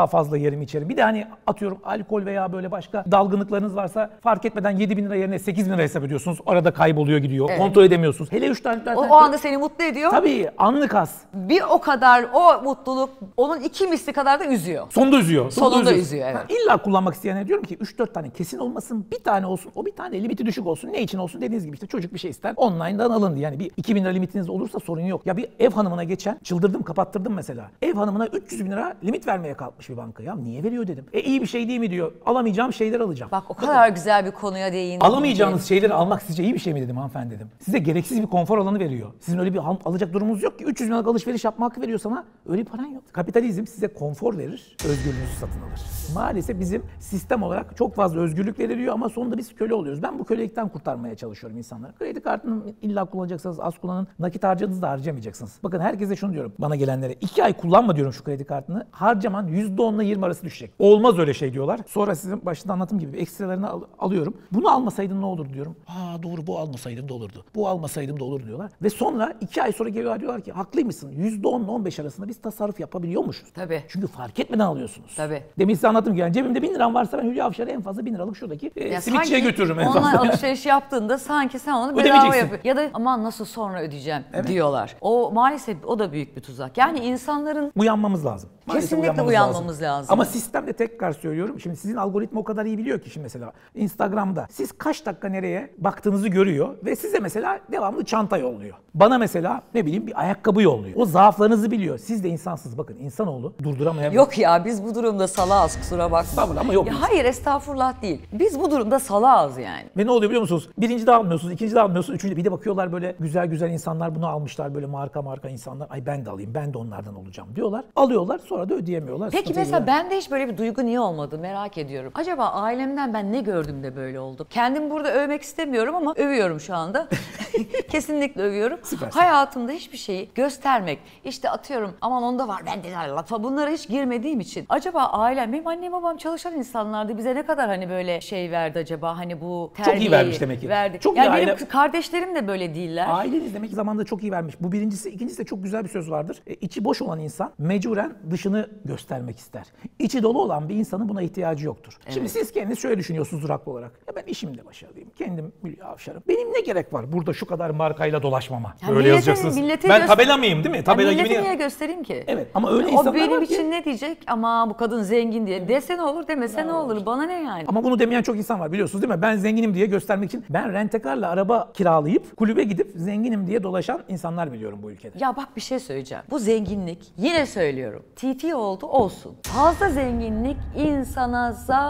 daha fazla yerim içerim. Bir de hani atıyorum alkol veya böyle başka dalgınlıklarınız varsa fark etmeden 7.000 lira yerine 8.000 lira hesap ediyorsunuz. Arada kayboluyor gidiyor. Evet. Kontrol edemiyorsunuz. Hele 3 tane O anda seni mutlu ediyor. tabii anlık az. Bir o kadar o mutluluk onun 2 misli kadar da üzüyor. Sonunda üzüyor. Sonunda üzüyor, evet. İlla kullanmak isteyene diyorum ki 3-4 tane kesin olmasın, bir tane olsun. O bir tane limiti düşük olsun. Ne için olsun dediğiniz gibi işte çocuk bir şey ister. Online'dan alın diye. Yani bir 2.000 lira limitiniz olursa sorun yok. Ya bir ev hanımına geçen çıldırdım, kapattırdım mesela. Ev hanımına 300.000 lira limit vermeye kalkmış bir banka. Ya niye veriyor dedim. İyi bir şey değil mi diyor. Alamayacağım şeyler alacağım. Bak o kadar güzel bir konuya değindin. Alamayacağınız şeyleri almak sizce iyi bir şey mi dedim hanımefendi dedim. Size gereksiz bir konfor alanı veriyor. Sizin öyle bir alacak durumunuz yok ki. 300 bin liralık alışveriş yapma hakkı veriyor sana. Öyle bir paran yok. Kapitalizm size konfor verir, özgürlüğünüzü satın alır. Maalesef bizim sistem olarak çok fazla özgürlük veriliyor ama sonunda biz köle oluyoruz. Ben bu kölelikten kurtarmaya çalışıyorum insanları. Kredi kartını illa kullanacaksanız az kullanın. Nakit harcadığınızda harcamayacaksınız. Bakın herkese şunu diyorum bana gelenlere. 2 ay kullanma diyorum şu kredi kartını. Harcaman %10 ile 20 arası düşecek. Olmaz öyle şey diyorlar. Sonra sizin başında anlattığım gibi ekstralarını alıyorum. Bunu almasaydın ne olur diyorum. Ha doğru bu almasaydım da olurdu. Bu almasaydım da olur diyorlar. Ve sonra 2 ay sonra geliyorlar diyorlar ki haklıymışsın. %10 ile 15 arasında biz tasarruf yapabiliyormuşuz. Tabii. Çünkü fark etmeden alıyorsunuz. Tabii. Demin size anlattım ki yani cebimde 1000 liram varsa ben Hülya Avşar'a en fazla 1000 liralık şuradaki simitçiye götürürüm en fazla. Online alışveriş yaptığında sanki sen onu bedava Ödemeyeceksin. yapıyorsun. Ya da aman nasıl sonra ödeyeceğim diyorlar. O maalesef o da büyük bir tuzak. Yani insanların Uyanmamız lazım. Maalesef kesinlikle uyanmamız lazım. Ama sistemde tekrar söylüyorum. Şimdi sizin algoritma o kadar iyi biliyor ki şimdi mesela Instagram'da siz kaç dakika nereye baktığınızı görüyor ve size mesela devamlı çanta yolluyor. Bana mesela ne bileyim bir ayakkabı yolluyor. O zaaflarınızı biliyor. Siz de insansınız. Bakın insanoğlu durduramayabilir. Yok ya biz bu durumda salağız kusura bakma. Estağfurullah ama yok. Ya hayır estağfurullah değil. Biz bu durumda salağız yani. Ve ne oluyor biliyor musunuz? Birinci de almıyorsunuz, ikinci de almıyorsunuz, üçüncü de. Bir de bakıyorlar böyle güzel güzel insanlar bunu almışlar böyle marka insanlar. Ay ben de alayım, ben de onlardan olacağım diyorlar. Alıyorlar sonra da ödeyemiyorlar. Peki Sıkıntı mesela yok. bende hiç böyle bir duygu niye olmadı merak ediyorum. Acaba ailemden ben ne gördüm de böyle oldu? Kendimi burada övmek istemiyorum ama övüyorum şu anda. Kesinlikle övüyorum. Süpersin. Hayatımda hiçbir şeyi göstermek, işte atıyorum aman onda var bende de lafa bunlara hiç girmediğim için. Acaba ailem, benim annem babam çalışan insanlardı. Bize ne kadar hani böyle şey verdi acaba hani bu terbiyeyi Çok iyi vermiş demek ki. verdi. Çok iyi yani aile- benim kardeşlerim de böyle değiller. Aileniz demek ki zamanında çok iyi vermiş. Bu birincisi. İkincisi de çok güzel bir söz vardır. İçi boş olan insan mecburen dışını göstermek ister. İçi dolu olan bir insanın buna ihtiyacı yoktur. Şimdi siz kendiniz şöyle düşünüyorsunuz haklı olarak. Ya ben işimde başarılıyım. Kendim Hülya Avşar'ım. Benim ne gerek var burada şu kadar markayla dolaşmama? Ya Öyle millete- yazacaksınız. millete Ben göster- tabela mıyım değil mi? Tabela millete gibi. niye göstereyim ki? Evet ama öyle O insanlar benim var için ki. ne diyecek? Ama bu kadın zengin diye. Dese ne olur demese ne olur? Bana ne yani? Ama bunu demeyen çok insan var biliyorsunuz değil mi? Ben zenginim diye göstermek için ben rentekarla araba kiralayıp kulübe gidip zenginim diye dolaşan insanlar biliyorum bu ülkede. Ya bak bir şey söyleyeceğim. Bu zenginlik yine söylüyorum. TT oldu olsun. Fazla zenginlik insana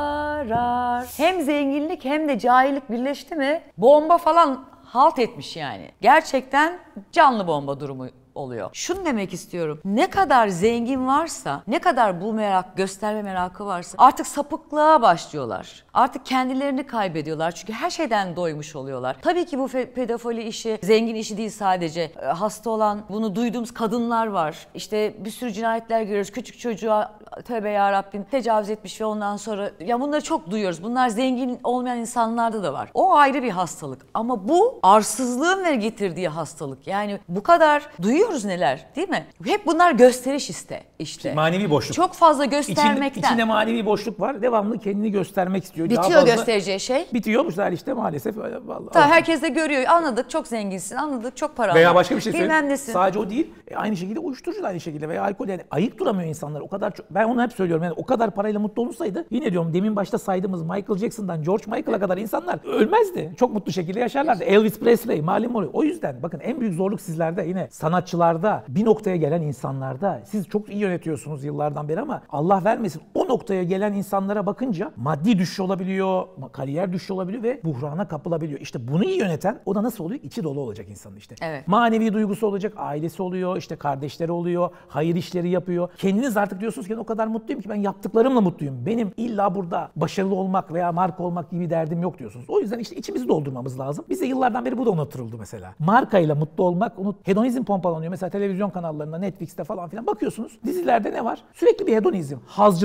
zarar. Hem zenginlik hem de cahillik birleşti mi bomba falan halt etmiş yani. Gerçekten canlı bomba durumu oluyor. Şunu demek istiyorum. Ne kadar zengin varsa, ne kadar bu merak, gösterme merakı varsa artık sapıklığa başlıyorlar. Artık kendilerini kaybediyorlar. Çünkü her şeyden doymuş oluyorlar. Tabii ki bu pedofili işi, zengin işi değil sadece. Hasta olan, bunu duyduğumuz kadınlar var. İşte bir sürü cinayetler görüyoruz. Küçük çocuğa tövbe yarabbim tecavüz etmiş ve ondan sonra ya bunları çok duyuyoruz. Bunlar zengin olmayan insanlarda da var. O ayrı bir hastalık. Ama bu arsızlığın ve getirdiği hastalık. Yani bu kadar duyuyoruz neler değil mi? Hep bunlar gösteriş işte. Manevi boşluk. Çok fazla göstermekten. İçinde manevi boşluk var. Devamlı kendini göstermek istiyor. Daha Bitiyor fazla- göstereceği şey. Bitiyormuşlar işte maalesef. Vallahi. Ta herkes de görüyor. Anladık çok zenginsin. Anladık çok paran Veya var. başka bir şey Bilmem söyleyeyim. nesin. Sadece o değil. Aynı şekilde uyuşturucu da aynı şekilde veya alkol yani ayık duramıyor insanlar. O kadar çok. Ben onu hep söylüyorum. Yani o kadar parayla mutlu olunsaydı yine diyorum demin başta saydığımız Michael Jackson'dan George Michael'a kadar insanlar ölmezdi. Çok mutlu şekilde yaşarlardı. Elvis Presley, Marilyn Monroe. O yüzden bakın en büyük zorluk sizlerde yine sanatçılarda, bir noktaya gelen insanlarda. Siz çok iyi yönetiyorsunuz yıllardan beri ama Allah vermesin o noktaya gelen insanlara bakınca maddi düşüş olabiliyor, kariyer düşüşü olabiliyor ve buhrana kapılabiliyor. İşte bunu iyi yöneten o da nasıl oluyor? İçi dolu olacak insanın işte. Evet. Manevi duygusu olacak, ailesi oluyor, işte kardeşleri oluyor, hayır işleri yapıyor. Kendiniz artık diyorsunuz ki ben o kadar mutluyum ki ben yaptıklarımla mutluyum. Benim illa burada başarılı olmak veya marka olmak gibi derdim yok diyorsunuz. O yüzden işte içimizi doldurmamız lazım. Bize yıllardan beri bu da unutturuldu mesela. Markayla mutlu olmak, hedonizm pompalanıyor. Mesela televizyon kanallarında, Netflix'te falan filan bakıyorsunuz. Dizilerde ne var? Sürekli bir hedonizm, hazcılık.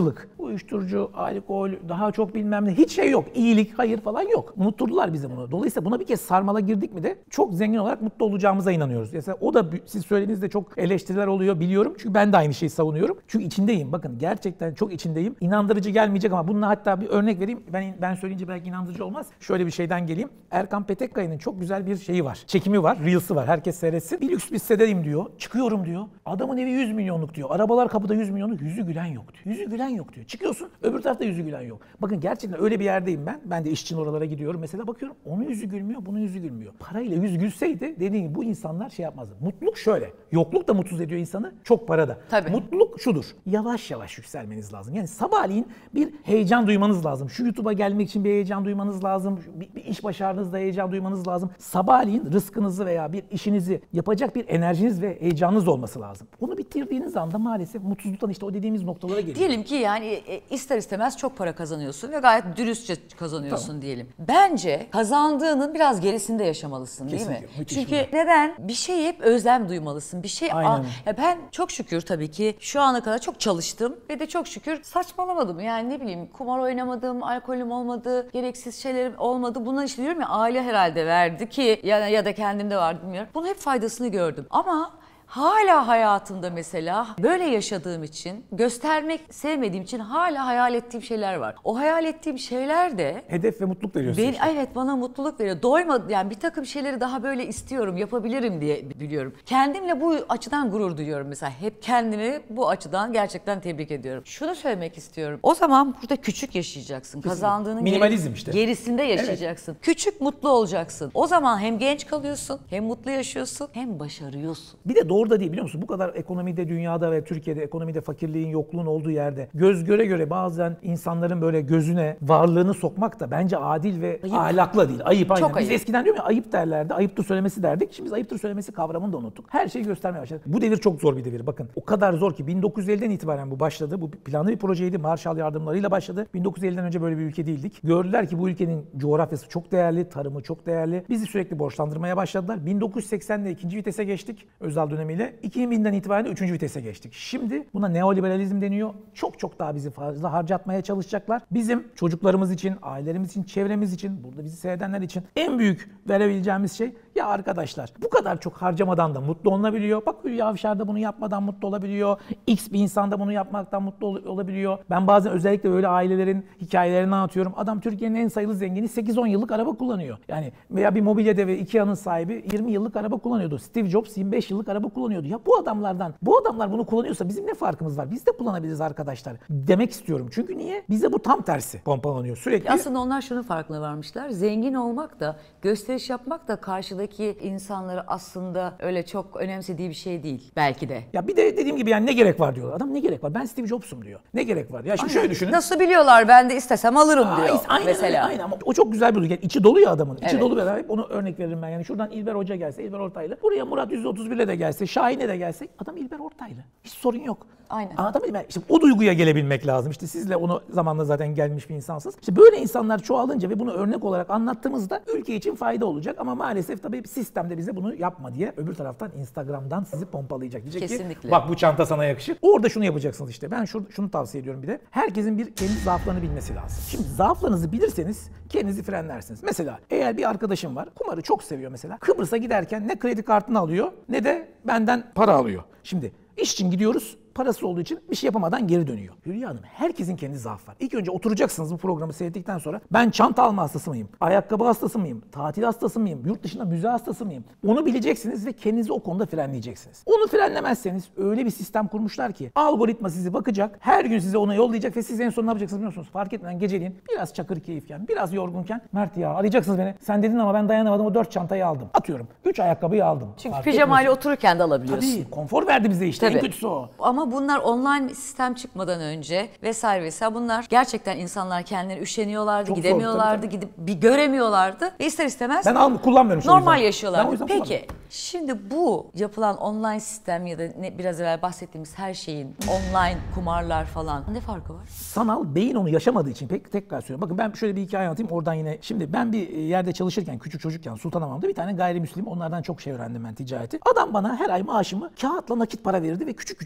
uyuşturucu, alkol, daha çok bilmem ne, hiç şey yok. İyilik, hayır falan yok. Unutturdular bize bunu. Dolayısıyla buna bir kez sarmala girdik mi de çok zengin olarak mutlu olacağımıza inanıyoruz. Mesela o da siz söylediğinizde çok eleştiriler oluyor biliyorum. Çünkü ben de aynı şeyi savunuyorum. Çünkü içindeyim. Bakın gerçekten çok içindeyim. İnandırıcı gelmeyecek ama bununla hatta bir örnek vereyim. Ben söyleyince belki inandırıcı olmaz. Şöyle bir şeyden geleyim. Erkan Petekkaya'nın çok güzel bir şeyi var. Çekimi var, reels'i var. Herkes seyretsin. Bir lüks bir sitedeyim diyor. Çıkıyorum diyor. Adamın evi 100 milyonluk diyor. Arabalar kapıda 100 milyonluk. Yüzü gülen yok diyor. Yüzü gülen yok diyor. Çıkıyorsun öbür tarafta yüzü gülen yok. Bakın gerçekten öyle bir yerdeyim ben. Ben de iş için oralara gidiyorum. Mesela bakıyorum onun yüzü gülmüyor, bunun yüzü gülmüyor. Parayla yüz gülseydi dediğim gibi bu insanlar şey yapmazdı. Mutluluk şöyle. Yokluk da mutsuz ediyor insanı. Çok para da. Tabii. Mutluluk şudur. Yavaş yavaş yükselmeniz lazım. Yani sabahleyin bir heyecan duymanız lazım. Şu YouTube'a gelmek için bir heyecan duymanız lazım. Bir iş başardığınızda heyecan duymanız lazım. Sabahleyin rızkınızı veya bir işinizi yapacak bir enerjiniz ve heyecanınız olması lazım. Bunu bitirdiğiniz anda maalesef mutsuzluktan işte o dediğimiz noktalara geliyor. Diyelim ki yani ister istemez çok para kazanıyorsun ve gayet dürüstçe kazanıyorsun diyelim. Bence kazandığının biraz gerisinde yaşamalısın değil mi? Kesinlikle, müthiş Çünkü bunlar. neden? Bir şeye hep özlem duymalısın. Bir şey Aynen. ya ben çok şükür tabii ki şu ana kadar çok çalıştım ve de çok şükür saçmalamadım. Yani ne bileyim kumar oynamadım, alkolüm olmadı, gereksiz şeylerim olmadı. Bunlar işte diyorum ya aile herhalde verdi ki ya da kendimde vardı bilmiyorum. Bunun hep faydasını gördüm. Ama hala hayatımda mesela böyle yaşadığım için, göstermek sevmediğim için hala hayal ettiğim şeyler var. O hayal ettiğim şeyler de Hedef ve mutluluk veriyorsun işte. evet bana mutluluk veriyor. Doymadı yani bir takım şeyleri daha böyle istiyorum, yapabilirim diye biliyorum. Kendimle bu açıdan gurur duyuyorum mesela. Hep kendimi bu açıdan gerçekten tebrik ediyorum. Şunu söylemek istiyorum. O zaman burada küçük yaşayacaksın. Kazandığının Minimalizm işte. gerisinde yaşayacaksın. Küçük mutlu olacaksın. O zaman hem genç kalıyorsun, hem mutlu yaşıyorsun, hem başarıyorsun. Bir de doğru da değil biliyor musun? Bu kadar ekonomide, dünyada ve Türkiye'de ekonomide fakirliğin, yokluğun olduğu yerde göz göre göre bazen insanların böyle gözüne varlığını sokmak da bence adil ve ahlaklı değil. Ayıp aynen. Çok Biz ayıp. eskiden diyorum ya ayıp derlerdi. Ayıptır söylemesi derdik. Şimdi biz ayıptır söylemesi kavramını da unuttuk. Her şeyi göstermeye başladık. Bu devir çok zor bir devir. Bakın o kadar zor ki 1950'den itibaren bu başladı. Bu planlı bir projeydi. Marshall yardımlarıyla başladı. 1950'den önce böyle bir ülke değildik. Gördüler ki bu ülkenin coğrafyası çok değerli, tarımı çok değerli. Bizi sürekli borçlandırmaya başladılar. 1980'de ikinci vitese geçtik Özal dönemiyle. 2000'den itibaren de 3. vitese geçtik. Şimdi buna neoliberalizm deniyor. Çok daha bizi fazla harcatmaya çalışacaklar. Bizim çocuklarımız için, ailelerimiz için, çevremiz için, burada bizi seyredenler için en büyük verebileceğimiz şey ya arkadaşlar bu kadar çok harcamadan da mutlu olunabiliyor. Bak Hülya Avşar da bunu yapmadan mutlu olabiliyor. X bir insan da bunu yapmaktan mutlu olabiliyor. Ben bazen özellikle böyle ailelerin hikayelerini anlatıyorum. Adam Türkiye'nin en sayılı zengini 8-10 yıllık araba kullanıyor. Yani veya bir mobilya devi Ikea'nın sahibi 20 yıllık araba kullanıyordu. Steve Jobs 25 yıllık araba kullanıyordu. Ya bu adamlar bunu kullanıyorsa bizim ne farkımız var? Biz de kullanabiliriz arkadaşlar demek istiyorum. Çünkü niye? Bize bu tam tersi pompalanıyor sürekli. Aslında onlar şunun farkına varmışlar. Zengin olmak da, gösteriş yapmak da karşıdaki insanları aslında öyle çok önemsediği bir şey değil. Belki de. Ya bir de dediğim gibi yani ne gerek var diyorlar. Adam ne gerek var? Ben Steve Jobs'um diyor. Ne gerek var? Ya şimdi şöyle düşünün. Nasıl biliyorlar ben de istesem alırım diyor Aynen mesela. aynen ama o çok güzel bir duygu. Yani içi dolu ya adamın. İçi Evet. dolu bir adam. Hep onu örnek veririm ben. Yani şuradan İlber Hoca gelse, İlber Ortaylı. Buraya Murat 131'le de gelse, Şahin'e de gelse adam İlber Ortaylı. Hiç sorun yok. Aynen. Anlatabildim mi? İşte o duyguya gelebilmek lazım. İşte sizle onu zamanla zaten gelmiş bir insansınız. İşte böyle insanlar çoğalınca ve bunu örnek olarak anlattığımızda ülke için fayda olacak ama maalesef tabii sistem de bize bunu yapma diye öbür taraftan Instagram'dan sizi pompalayacak. Diyecek Kesinlikle. ki bak bu çanta sana yakışır. Orada şunu yapacaksınız işte. Ben şunu tavsiye ediyorum bir de. Herkesin bir kendi zaaflarını bilmesi lazım. Şimdi zaaflarınızı bilirseniz kendinizi frenlersiniz. Mesela eğer bir arkadaşım var kumarı çok seviyor mesela. Kıbrıs'a giderken ne kredi kartını alıyor ne de benden para alıyor. Şimdi iş için gidiyoruz. Parası olduğu için bir şey yapamadan geri dönüyor. Hülya Hanım herkesin kendi zaafı var. İlk önce oturacaksınız bu programı seyrettikten sonra ben çanta alma hastası mıyım? Ayakkabı hastası mıyım? Tatil hastası mıyım? Yurt dışında müze hastası mıyım? Onu bileceksiniz ve kendinizi o konuda frenleyeceksiniz. Onu frenlemezseniz öyle bir sistem kurmuşlar ki algoritma sizi bakacak, her gün size ona yollayacak ve siz en son ne yapacaksınız biliyor musunuz? Fark etmeden geceliğin biraz çakır keyifken, biraz yorgunken Mert ya arayacaksınız beni. Sen dedin ama ben dayanamadım o 4 çantayı aldım. Atıyorum 3 ayakkabıyı aldım. Çünkü Fark pijamayla etmiyorsun. otururken de alabiliyorsun. Tabii konfor verdi bize işte Tabii. en kötüsü o. Ama bunlar online sistem çıkmadan önce vesaire bunlar gerçekten insanlar kendileri üşeniyorlardı, Çok zor, gidemiyorlardı, tabii. gidip bir göremiyorlardı ve ister istemez Ben kullanmıyorum şu normal yüzden. Ben o yaşıyorlardı. yüzden Peki kullanmıyorum. şimdi bu yapılan online sistem ya da biraz evvel bahsettiğimiz her şeyin online kumarlar falan ne farkı var? Sanal beyin onu yaşamadığı için tekrar söylüyorum. Bakın ben şöyle bir hikaye anlatayım oradan yine. Şimdi ben bir yerde çalışırken küçük çocukken Sultanahmet'te bir tane gayrimüslim onlardan çok şey öğrendim ben ticareti. Adam bana her ay maaşımı kağıtla nakit para verirdi ve küçük küçük paralar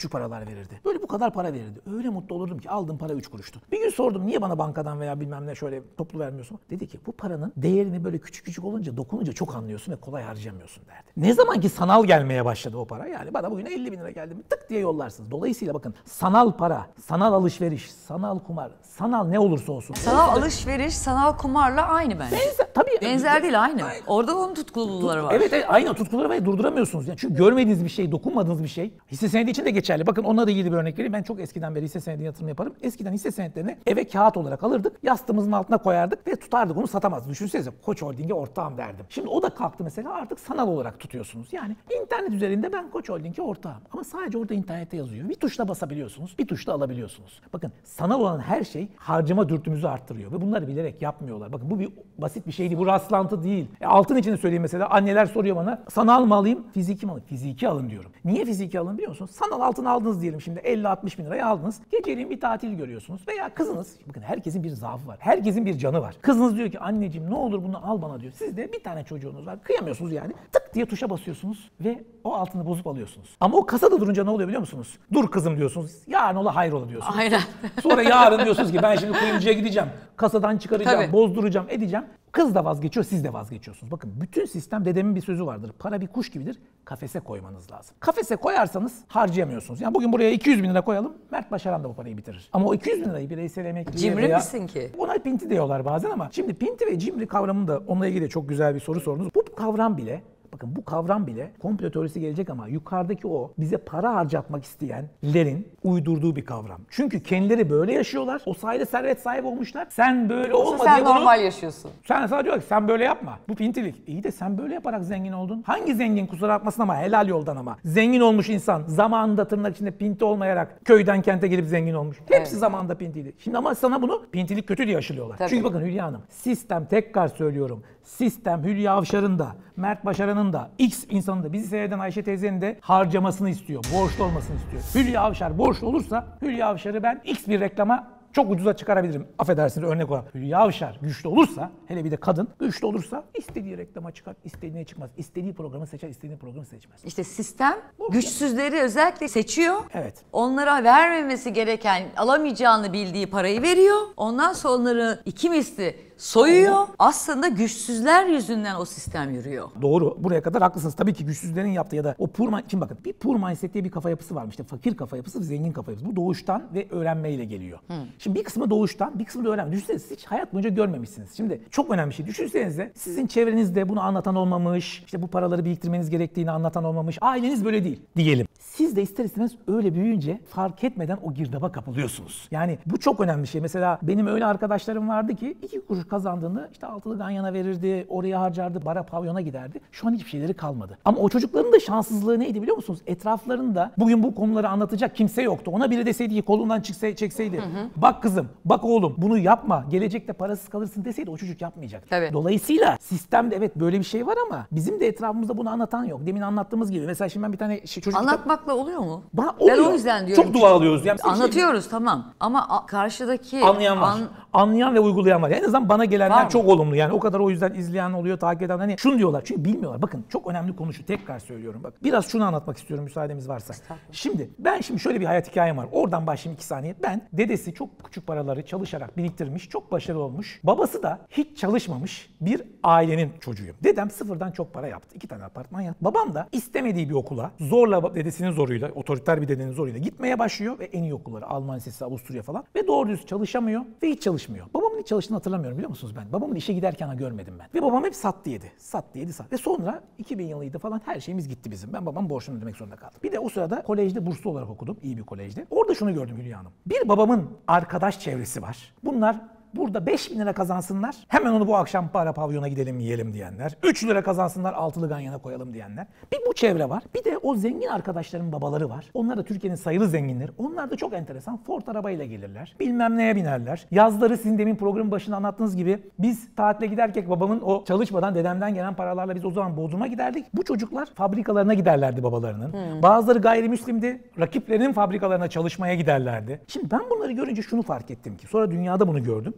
kadar verirdi. Böyle bu kadar para verirdi. Öyle mutlu olurdum ki aldığım para 3 kuruştu. Bir gün sordum niye bana bankadan veya bilmem ne şöyle toplu vermiyorsun? Dedi ki bu paranın değerini böyle küçük küçük olunca, dokununca çok anlıyorsun ve kolay harcayamıyorsun derdi. Ne zaman ki sanal gelmeye başladı o para, yani bana bugün 50 bin lira geldi mi tık diye yollarsınız. Dolayısıyla bakın sanal para, sanal alışveriş, sanal kumar, sanal ne olursa olsun. Sanal alışveriş, sanal kumarla aynı bence. Tabii. Benzer değil, aynı. Orada onun tutkululuları var. Evet, aynı tutkuları var, durduramıyorsunuz. Yani çünkü görmediğiniz bir şey, dokunmadığınız bir şey. Hisse senedi için de geçerli. Bakın onunla da ilgili bir örnek vereyim. Ben çok eskiden beri hisse senedi yatırım yaparım. Eskiden hisse senetlerini eve kağıt olarak alırdık. Yastığımızın altına koyardık ve tutardık. Onu satamazdık. Düşünsenize Koç Holding'e ortağım derdim. Şimdi o da kalktı mesela, artık sanal olarak tutuyorsunuz. Yani internet üzerinde ben Koç Holding'e ortağım. Ama sadece orada internette yazıyor. Bir tuşla basabiliyorsunuz. Bir tuşla alabiliyorsunuz. Bakın sanal olan her şey harcama dürtümüzü arttırıyor. Ve bunları bilerek yapmıyorlar. Bakın bu bir basit bir şey değil. Bu rastlantı değil. Altın için söyleyeyim mesela. Anneler soruyor bana, sanal mı alayım, fiziki mi alayım? Fiziki alın diyorum. Niye fiziki alın biliyor musunuz? Sanal altın aldınız diyelim şimdi, 50-60 bin liraya aldınız. Geceliğin bir tatil görüyorsunuz. Veya kızınız, bakın herkesin bir zaafı var. Herkesin bir canı var. Kızınız diyor ki anneciğim ne olur bunu al bana diyor. Siz de bir tane çocuğunuz var. Kıyamıyorsunuz yani. Tık diye tuşa basıyorsunuz ve o altını bozup alıyorsunuz. Ama o kasada durunca ne oluyor biliyor musunuz? Dur kızım diyorsunuz. Yarın ola hayrola diyorsunuz. Aynen. Sonra yarın diyorsunuz ki ben şimdi kuyumcuya gideceğim. Kasadan çıkaracağım, Tabii. bozduracağım, edeceğim. Kız da vazgeçiyor, siz de vazgeçiyorsunuz. Bakın bütün sistem, dedemin bir sözü vardır. Para bir kuş gibidir, kafese koymanız lazım. Kafese koyarsanız harcayamıyorsunuz. Yani bugün buraya 200 bin lira koyalım, Mert Başaran da bu parayı bitirir. Ama o 200 bin lirayı bireysel emekliye Cimri veya... misin ki? Ona pinti diyorlar bazen ama şimdi pinti ve cimri kavramında onunla ilgili çok güzel bir soru sordunuz. Bu kavram bile, bakın bu kavram bile komplo teorisi gelecek ama yukarıdaki o bize para harcatmak isteyenlerin uydurduğu bir kavram. Çünkü kendileri böyle yaşıyorlar. O sayede servet sahibi olmuşlar. Sen böyle olma Sen diye bunu... normal yaşıyorsun. Sen sadece diyor ki sen böyle yapma. Bu pintilik. İyi de sen böyle yaparak zengin oldun. Hangi zengin, kusura bakmasın ama helal yoldan ama. Zengin olmuş insan zamanında tırnak içinde pinti olmayarak köyden kente gelip zengin olmuş. Hepsi zamanında pintiydi. Şimdi ama sana bunu pintilik kötü diye aşılıyorlar. Tabii. Çünkü bakın Hülya Hanım, sistem, tekrar söylüyorum. Sistem Hülya Avşar'ın da, Mert Başaran'ın da, X insanın da, bizi seyreden Ayşe teyzenin de harcamasını istiyor. Borçlu olmasını istiyor. Hülya Avşar borçlu olursa Hülya Avşar'ı ben X bir reklama çok ucuza çıkarabilirim. Affedersiniz örnek olarak. Hülya Avşar güçlü olursa, hele bir de kadın güçlü olursa istediği reklama çıkar, istediğine çıkmaz. İstediği programı seçer, istediği programı seçmez. İşte sistem güçsüzleri özellikle seçiyor. Evet. Onlara vermemesi gereken, alamayacağını bildiği parayı veriyor. Ondan sonra onları iki misli soyuyor. Aslında güçsüzler yüzünden o sistem yürüyor. Doğru. Buraya kadar haklısınız. Tabii ki güçsüzlerin yaptığı ya da o şimdi bakın bir poor mindset diye bir kafa yapısı varmış. İşte fakir kafa yapısı, zengin kafa yapısı. Bu doğuştan ve öğrenmeyle geliyor. Şimdi bir kısmı doğuştan, bir kısmı da öğrenme. Düşünsenize hiç hayat boyunca görmemişsiniz. Şimdi çok önemli bir şey. Düşünsenize sizin çevrenizde bunu anlatan olmamış, işte bu paraları biriktirmeniz gerektiğini anlatan olmamış. Aileniz böyle değil diyelim. Siz de ister istemez öyle büyüyünce fark etmeden o girdaba kapılıyorsunuz. Yani bu çok önemli bir şey. Mesela benim öyle arkadaşlarım vardı ki 2 kuruş kazandığında işte altılı ganyana verirdi, oraya harcardı, bara pavyona giderdi. Şu an hiçbir şeyleri kalmadı. Ama o çocukların da şanssızlığı neydi biliyor musunuz? Etraflarında bugün bu konuları anlatacak kimse yoktu. Ona biri deseydi ki kolundan çekseydi. Bak kızım, bak oğlum bunu yapma. Gelecekte parasız kalırsın deseydi o çocuk yapmayacak. Tabii. Dolayısıyla sistemde evet böyle bir şey var ama bizim de etrafımızda bunu anlatan yok. Demin anlattığımız gibi. Mesela şimdi ben bir tane çocuk... Anlatmakla oluyor mu? Bana Ben oluyor. o yüzden diyorum. Çok dua alıyoruz. Yani Anlatıyoruz tamam ama karşıdaki... anlayan var. Anlayan ve uygulayan var. Yani en azından bana gelenler Var mı? çok olumlu. Yani o kadar o yüzden izleyen oluyor, takip eden. Hani şunu diyorlar. Çünkü bilmiyorlar. Bakın çok önemli konu şu. Tekrar söylüyorum. Bak biraz şunu anlatmak istiyorum müsaadeniz varsa. Şimdi şöyle bir hayat hikayem var. Oradan başlayayım 2 saniye. Ben dedesi çok küçük paraları çalışarak biriktirmiş. Çok başarılı olmuş. Babası da hiç çalışmamış bir ailenin çocuğuyum. Dedem sıfırdan çok para yaptı. 2 tane apartman yaptı. Babam da istemediği bir okula zorla dedesinin zoruyla, otoriter bir dedenin zoruyla gitmeye başlıyor ve en iyi okulları Alman Lisesi, Avusturya falan ve doğru düz çalışamıyor ve hiç çalışmıyor. Babamın hiç çalıştığını hatırlamıyorum biliyor musunuz ben? Babamın işe giderken görmedim ben. Ve babam hep sattı yedi. Sattı yedi, sattı. Ve sonra 2000 yılıydı falan her şeyimiz gitti bizim. Ben babam borçunu ödemek zorunda kaldım. Bir de o sırada kolejde burslu olarak okudum. İyi bir kolejde. Orada şunu gördüm Hülya Hanım. Bir babamın arkadaş çevresi var. Bunlar burada 5 bin lira kazansınlar, hemen onu bu akşam para pavyona gidelim yiyelim diyenler. 3 lira kazansınlar, altılı ganyana koyalım diyenler. Bir bu çevre var. Bir de o zengin arkadaşların babaları var. Onlar da Türkiye'nin sayılı zenginleri. Onlar da çok enteresan. Ford arabayla gelirler. Bilmem neye binerler. Yazları sizin demin programın başında anlattığınız gibi biz tatile giderken babamın o çalışmadan dedemden gelen paralarla biz o zaman Bodrum'a giderdik. Bu çocuklar fabrikalarına giderlerdi babalarının. Bazıları gayrimüslimdi. Rakiplerinin fabrikalarına çalışmaya giderlerdi. Şimdi ben bunları görünce şunu fark ettim ki. Sonra dünyada bunu gördüm.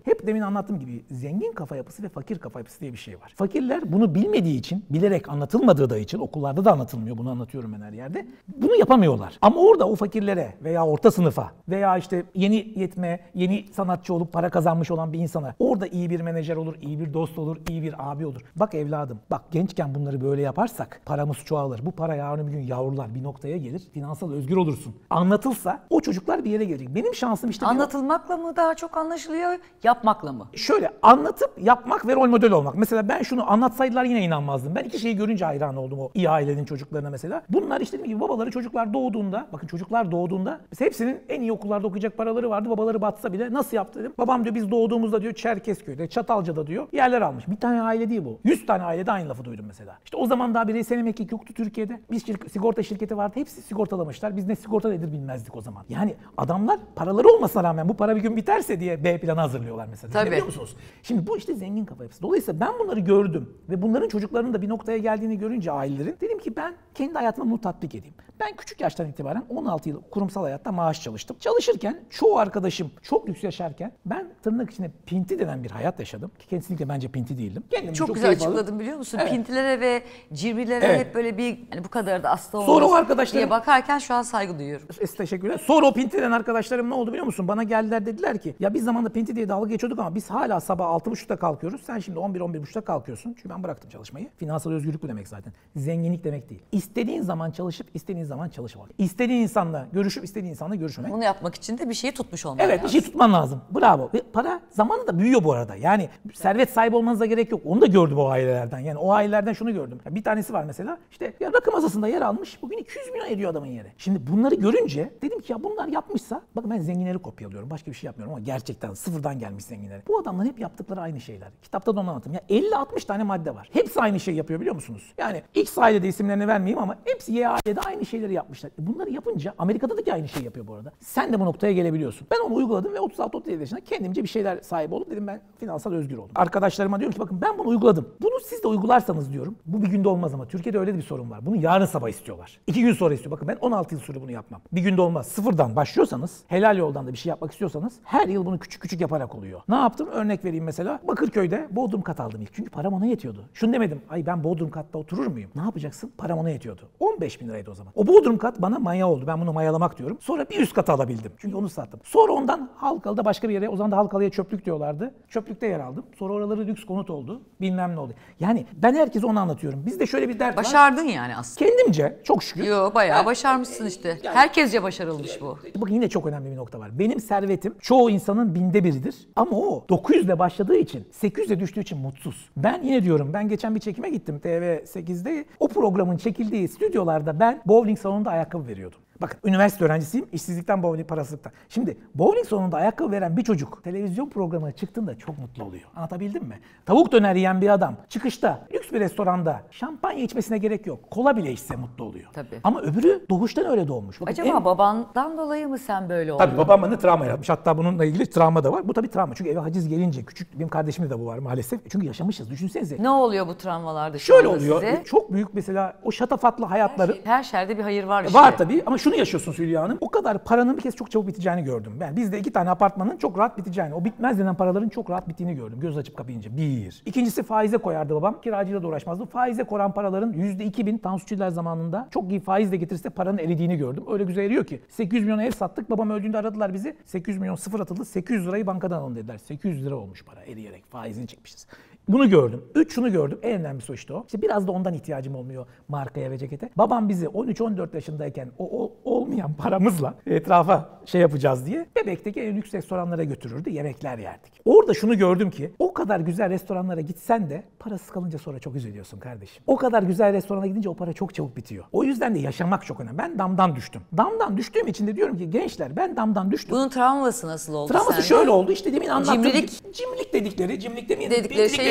Hep demin anlattığım gibi zengin kafa yapısı ve fakir kafa yapısı diye bir şey var. Fakirler bunu bilmediği için, bilerek anlatılmadığı da için, okullarda da anlatılmıyor, bunu anlatıyorum ben her yerde. Bunu yapamıyorlar. Ama orada o fakirlere veya orta sınıfa veya işte yeni yetme, yeni sanatçı olup para kazanmış olan bir insana orada iyi bir menajer olur, iyi bir dost olur, iyi bir abi olur. Bak evladım, bak gençken bunları böyle yaparsak paramız çoğalır. Bu para yarın bir gün yavrular bir noktaya gelir, finansal özgür olursun. Anlatılsa o çocuklar bir yere gelecek. Benim şansım işte Anlatılmakla mı daha çok anlaşılıyor, yapmakla mı? şöyle anlatıp yapmak ve rol model olmak. Mesela ben şunu anlatsaydılar yine inanmazdım. Ben iki şeyi görünce hayran oldum o iyi ailenin çocuklarına mesela. Bunlar işte dediğim gibi babaları çocuklar doğduğunda, bakın çocuklar doğduğunda hepsinin en iyi okullarda okuyacak paraları vardı. Babaları batsa bile nasıl yaptı dedim. Babam diyor biz doğduğumuzda diyor Çerkezköy'de, Çatalca'da diyor yerler almış. Bir tane aile değil bu. 100 tane ailede aynı lafı duydum mesela. İşte o zaman daha bireysel emeklilik yoktu Türkiye'de. Biz sigorta şirketi vardı. Hepsi sigortalamışlar. Biz ne sigorta nedir bilmezdik o zaman. Yani adamlar paraları olmasına rağmen bu para bir gün biterse diye B planı hazırlıyorlar mesela. Tabii. Biliyor musunuz? Şimdi bu işte zengin kafa yapısı. Dolayısıyla ben bunları gördüm ve bunların çocuklarının da bir noktaya geldiğini görünce ailelerin dedim ki ben kendi hayatıma bunu tatbik edeyim. Ben küçük yaştan itibaren 16 yıl kurumsal hayatta maaş çalıştım. Çalışırken çoğu arkadaşım çok lüks yaşarken ben tırnak içinde pinti denen bir hayat yaşadım. Ki kesinlikle bence pinti değildim. Kendimi Çok güzel keyif aldım. açıkladın biliyor musun? Evet. Pintilere ve cimrilere Evet. hep böyle bir hani bu kadar da asla olmaz Sonra o arkadaşlarım- diye bakarken şu an saygı duyuyorum. Teşekkürler. Sonra o pinti denen arkadaşlarım ne oldu biliyor musun? Bana geldiler dediler ki ya biz zamanında pinti diye dalga geçiyorduk ama biz hala sabah 6.30'da kalkıyoruz. Sen şimdi 11-11.30'da kalkıyorsun. Çünkü ben bıraktım çalışmayı. Finansal özgürlük bu demek zaten. Zenginlik demek değil. İstediğin zaman çalışıp istediğin zaman çalışmak. İstediğin insanla görüşüp istediğin insanla görüşmek. Bunu yapmak için de bir şeyi tutmuş olman Evet bir lazım. şey tutman lazım. Bravo. Ve para zamanla da büyüyor bu arada. Yani servet sahibi olmanıza gerek yok. Onu da gördüm o ailelerden. Yani o ailelerden şunu gördüm. Ya bir tanesi var mesela işte ya rakı masasında yer almış. Bugün 200 milyon ediyor adamın yeri. Şimdi bunları görünce dedim ki ya bunlar yapmışsa bakın ben zenginleri kopyalıyorum. Başka bir şey yapmıyorum ama gerçekten sıfırdan gelmiş zenginleri. Bu adamların hep yaptıkları aynı şeyler. Kitapta da onu anlatayım. Ya 50-60 tane madde var. Hepsi aynı şeyi yapıyor biliyor musunuz? Yani X ailede isimlerini vermeyeyim ama hepsi Y ailede aynı şeyleri yapmışlar. Bunları yapınca Amerika'da da aynı şeyi yapıyor bu arada. Sen de bu noktaya gelebiliyorsun. Ben onu uyguladım ve 36-37 yaşında kendimce bir şeyler sahibi oldum. Dedim ben finansal özgür oldum. Arkadaşlarıma diyorum ki bakın ben bunu uyguladım. Bunu siz de uygularsanız diyorum. Bu bir günde olmaz ama Türkiye'de öyle de bir sorun var. Bunu yarın sabah istiyorlar. 2 gün sonra istiyor. Bakın ben 16 yıl süre bunu yapmam. Bir günde olmaz. Sıfırdan başlıyorsanız, helal yoldan da bir şey yapmak istiyorsanız her yıl bunu küçük küçük yaparak oluyor. Ne yaptım? Örnek vereyim mesela. Bakırköy'de Bodrum kat aldım ilk. Çünkü param ona yetiyordu. Şunu demedim. Ay ben Bodrum katta oturur muyum? Ne yapacaksın? Param ona yetiyordu. 15 bin liraydı o zaman. O Bodrum kat bana maya oldu. Ben bunu mayalamak diyorum. Sonra bir üst kata alabildim. Çünkü onu sattım. Sonra ondan Halkalı'da başka bir yere, o zaman da Halkalı'ya çöplük diyorlardı. Çöplükte yer aldım. Sonra oraları lüks konut oldu. Bilmem ne oldu. Yani ben herkese onu anlatıyorum. Bizde şöyle bir dert var. Başardın yani aslında. Kendimce çok şükür. Yo bayağı başarmışsın işte. Herkesce başarılmış bu. Bakın yine çok önemli bir nokta var. Benim servetim çoğu insanın 1000'de 1'idir. Ama o 900'le başladığı için, 800'e düştüğü için mutsuz. Ben yine diyorum, ben geçen bir çekime gittim TV8'de. O programın çekildiği stüdyolarda ben bowling salonunda ayakkabı veriyordum. Bakın üniversite öğrencisiyim, işsizlikten, bowling parasızlıktan. Şimdi bowling salonunda ayakkabı veren bir çocuk televizyon programına çıktığında çok mutlu oluyor. Anlatabildim mi? Tavuk döner yiyen bir adam çıkışta lüks bir restoranda şampanya içmesine gerek yok. Kola bile içse mutlu oluyor. Tabii. Ama öbürü doğuştan öyle doğmuş. Bakın Acaba babandan dolayı mı sen böyle oldun? Tabii babam bana travma yaratmış. Hatta bununla ilgili travma da var. Bu tabii travma. Çünkü eve haciz gelince küçük, benim kardeşimde de bu var maalesef. Çünkü yaşamışız. Düşünsenize. Ne oluyor bu travmalarda şu Şöyle anda oluyor. size? Çok büyük mesela o şatafatlı hayatları Her şerde bir hayır var işte. var tabii ama şunu yaşıyorsunuz Hülya Hanım. O kadar paranın bir kez çok çabuk biteceğini gördüm. Ben bizde 2 tane apartmanın çok rahat biteceğini, o bitmez denen paraların çok rahat bittiğini gördüm. Göz açıp kapayınca. Bir. İkincisi faize koyardı babam. Kiracıyla da uğraşmazdı. Faize koran paraların %2000 Tansu Çiller zamanında çok iyi faizle getirse paranın eridiğini gördüm. Öyle güzel eriyor ki. 800 milyon ev sattık. Babam öldüğünde aradılar bizi. 800 milyon sıfır atıldı. 800 lirayı bankadan alın dediler. 800 lira olmuş para eriyerek. Faizini çekmişiz. Bunu gördüm. 3 şunu gördüm. En önemlisi işte o. İşte biraz da ondan ihtiyacım olmuyor markaya ve cekete. Babam bizi 13-14 yaşındayken o olmayan paramızla etrafa şey yapacağız diye Bebek'teki en lüks restoranlara götürürdü. Yemekler yerdik. Orada şunu gördüm ki o kadar güzel restoranlara gitsen de parasız kalınca sonra çok üzülüyorsun kardeşim. O kadar güzel restorana gidince o para çok çabuk bitiyor. O yüzden de yaşamak çok önemli. Ben damdan düştüm. Damdan düştüğüm için de diyorum ki gençler ben damdan düştüm. Bunun travması nasıl oldu Travması sende? şöyle oldu işte demin anlattığım Cimrilik. gibi. Cimrilik dedikleri, cimrilik demeyelim. Dedikleri şey dedikleri